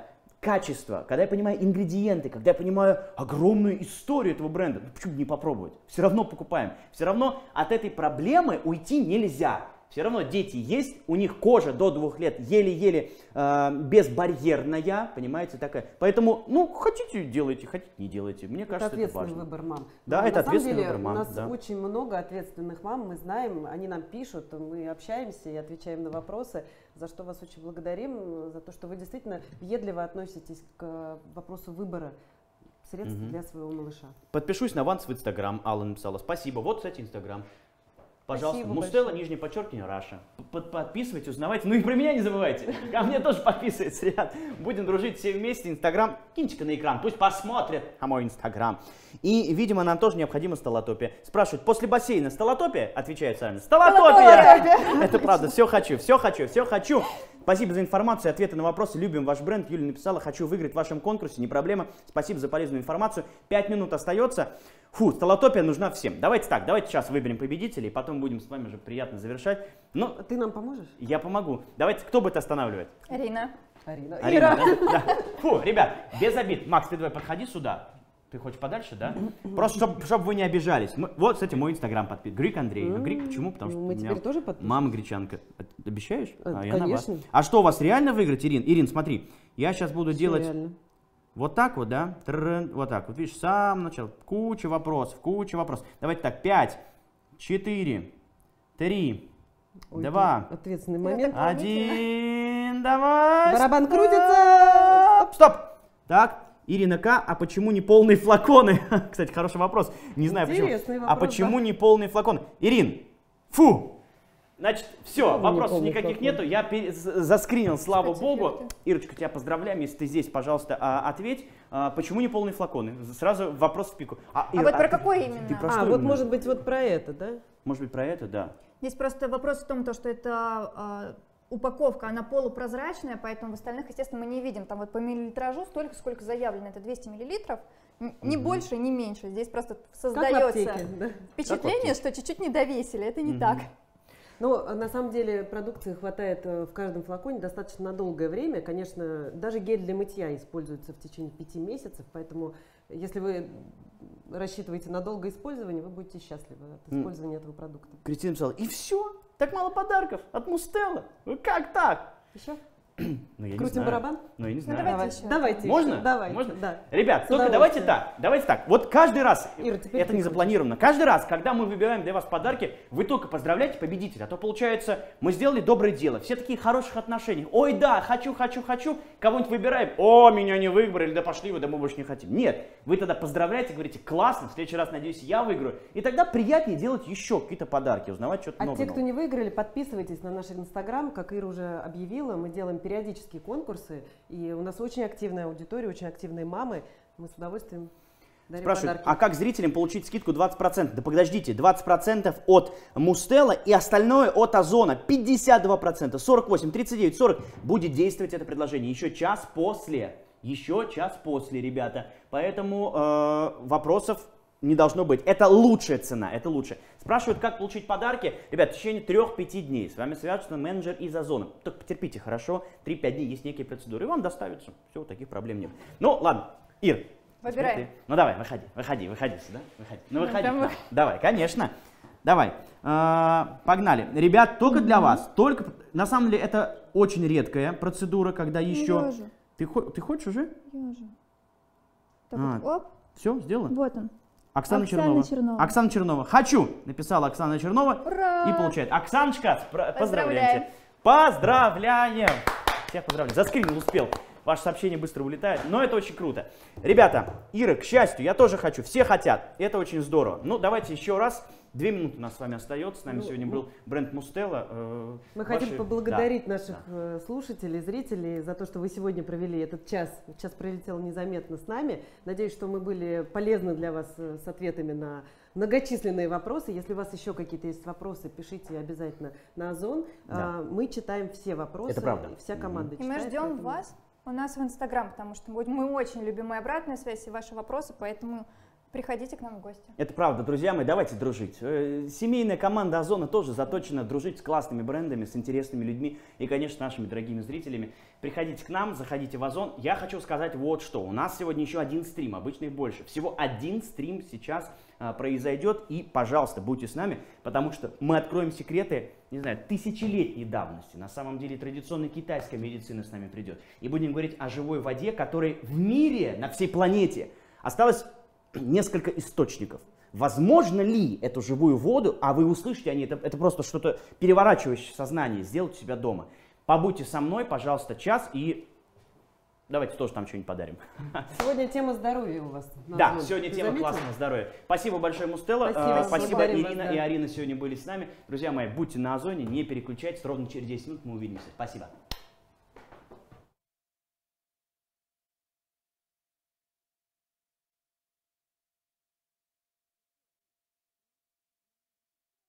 качество, когда я понимаю ингредиенты, когда я понимаю огромную историю этого бренда, ну почему бы не попробовать? Все равно покупаем. Все равно от этой проблемы уйти нельзя. Все равно дети есть, у них кожа до двух лет еле-еле э, безбарьерная, понимаете, такая. Поэтому, ну, хотите делайте, хотите не делайте. Мне кажется, это, это важно. выбор мам. Да, Но это на самом ответственный деле, выбор мам. У нас да. очень много ответственных мам, мы знаем, они нам пишут, мы общаемся и отвечаем на вопросы, за что вас очень благодарим, за то, что вы действительно въедливо относитесь к вопросу выбора средств угу. для своего малыша. Подпишусь на вас в Инстаграм, Алла написала. Спасибо. Вот, кстати, Инстаграм. Пожалуйста, Мустелла, нижнее подчеркивание, Раша. Подписывайте, узнавайте. Ну и про меня не забывайте. Ко мне тоже подписывайтесь, ребят. Будем дружить все вместе. Инстаграм, киньте-ка на экран, пусть посмотрят на мой Инстаграм. И, видимо, нам тоже необходима столотопия. Спрашивают, после бассейна столотопия? Отвечают сами, столотопия! Это правда, все хочу, все хочу, все хочу. Спасибо за информацию и ответы на вопросы. Любим ваш бренд. Юля написала, хочу выиграть в вашем конкурсе, не проблема. Спасибо за полезную информацию. Пять минут остается. Фу, столотопия нужна всем. Давайте так, давайте сейчас выберем победителей, потом будем с вами уже приятно завершать. Ну, ты нам поможешь? Я помогу. Давайте, кто будет останавливать? Арина. Арина. Арина, да? Да. Фу, ребят, без обид. Макс, ты давай подходи сюда. Ты хочешь подальше, да? Просто, чтобы чтоб вы не обижались. Мы, вот, кстати, мой инстаграм подписан. Грик Андрей. А Грик почему? Потому что мы у меня теперь тоже подписаны? Мама гречанка. Обещаешь? А, а, я на вас. конечно. А что, у вас реально выиграть, Ирин? Ирин, смотри, я сейчас буду Все делать реально. вот так вот, да? Тррррн, вот так. Вот видишь, с самого начала. Куча вопросов, куча вопросов. Давайте так, пять, четыре, три, Ой, два, ответственный момент. один, давай. Барабан крутится. Стоп, стоп. Так. Ирина К, а почему не полные флаконы? Кстати, хороший вопрос. Не знаю Интересный почему. Вопрос, а почему да. не полные флаконы? Ирин, фу! Значит, все, Почему вопросов не никаких флакон? нету. Я пере- заскринил, слава Кстати, богу. Федя. Ирочка, тебя поздравляем, если ты здесь, пожалуйста, а, ответь. А, почему не полные флаконы? Сразу вопрос в пику. А, А Ир, вот про ты- какой ты именно? про А, что вот именно? может быть вот про это, да? Может быть, про это, да. Здесь просто вопрос в том, то, что это а, упаковка, она полупрозрачная, поэтому в остальных, естественно, мы не видим. Там вот по миллилитражу столько, сколько заявлено, это двести миллилитров. Н- Не Мгм. больше, не меньше. Здесь просто Как в создается аптеке, да? впечатление, аптеке. что чуть-чуть не довесили. Это не Мгм. так. Ну, на самом деле продукции хватает э, в каждом флаконе достаточно на долгое время. Конечно, даже гель для мытья используется в течение пяти месяцев, поэтому если вы рассчитываете на долгое использование, вы будете счастливы от М. использования этого продукта. Кристина написала, и все? Так мало подарков от Мустелла? Ну как так? Еще? Ну, я не Крутим знаю. барабан? Ну, я не Ну, знаю. давайте Давай- еще. Давайте. Можно? еще, Давайте. Можно? Да. Ребят, С только давайте удовольствием. так, давайте так. Вот каждый раз, Ира, теперь это ты не хочешь. запланировано, каждый раз, когда мы выбираем для вас подарки, вы только поздравляйте победителя. А то получается, мы сделали доброе дело, все такие хороших отношений. Ой, да, хочу, хочу, хочу, кого-нибудь выбираем. О, меня не выбрали, да пошли вы, да мы больше не хотим. Нет, вы тогда поздравляете, говорите, классно, в следующий раз, надеюсь, я выиграю. И тогда приятнее делать еще какие-то подарки, узнавать что-то А новое. те, кто не выиграли, подписывайтесь на наш инстаграм. Как Ира уже объявила, мы делаем периодические конкурсы. И у нас очень активная аудитория, очень активные мамы. Мы с удовольствием дарим Спрашивают, подарки. а как зрителям получить скидку двадцать процентов? Да подождите, двадцать процентов от Мустелла и остальное от Озона. пятьдесят два процента, сорок восемь, тридцать девять, сорок. Будет действовать это предложение еще час после. Еще час после, ребята. Поэтому э, вопросов не должно быть. Это лучшая цена, это лучше. Спрашивают, как получить подарки. Ребят, в течение трёх-пяти дней с вами свяжется менеджер из Озона. Только потерпите, хорошо? три-пять дней есть некие процедуры, и вам доставятся. Все, таких проблем нет. Ну, ладно, Ир. Выбирай. теперь ты. Ну, давай, выходи, выходи, выходи сюда. Выходи. Ну, Ну, выходи. прям к нам. вы- Давай, конечно. Давай. А, погнали. Ребят, только для вас. Только, на самом деле, это очень редкая процедура, когда еще... Я же, Ты, хо- ты хочешь уже? я же. Так А. вот, оп, Все, сделано? вот он. Оксана, Оксана Чернова. Чернова. Оксана Чернова. Хочу, написала Оксана Чернова. Ура! И получает. Оксаночка, спра- поздравляем Поздравляем. тебя. Поздравляем. Всех поздравляю. Заскринил, успел. Ваше сообщение быстро улетает, но это очень круто. Ребята, Ира, к счастью, я тоже хочу. Все хотят. Это очень здорово. Ну, давайте еще раз. Две минуты у нас с вами остается. С нами Ну, сегодня ну, был бренд Мустелла. Э, Мы ваши- хотим поблагодарить Да, наших да. э, слушателей, зрителей за то, что вы сегодня провели этот час. Час пролетел незаметно с нами. Надеюсь, что мы были полезны для вас э, с ответами на многочисленные вопросы. Если у вас еще какие-то есть вопросы, пишите обязательно на Озон. Да. А, Мы читаем все вопросы. Это правда. и Вся команда И мы читает, ждем поэтому- вас у нас в Инстаграм, потому что мы мы очень любим и обратную связь, и ваши вопросы, поэтому Приходите к нам в гости. Это правда, друзья мои, давайте дружить. Э, Семейная команда Озона тоже заточена дружить с классными брендами, с интересными людьми и, конечно, нашими дорогими зрителями. Приходите к нам, заходите в Озон. Я хочу сказать вот что. У нас сегодня еще один стрим, обычно их больше. Всего один стрим сейчас а, произойдет. И, пожалуйста, будьте с нами, потому что мы откроем секреты, не знаю, тысячелетней давности. На самом деле традиционная китайская медицина с нами придет. И будем говорить о живой воде, которой в мире, на всей планете осталось несколько источников. Возможно ли эту живую воду, а вы услышите о ней, это, это просто что-то переворачивающее в сознании, сделать у себя дома. Побудьте со мной, пожалуйста, час и давайте тоже там что-нибудь подарим. Сегодня тема здоровья у вас. Да, сегодня тема заметил? классного здоровья. Спасибо большое, Мустелла. Спасибо, Спасибо, спасибо Ирина вас, да. и Арина сегодня были с нами. Друзья мои, будьте на Озоне, не переключайтесь, ровно через десять минут мы увидимся. Спасибо.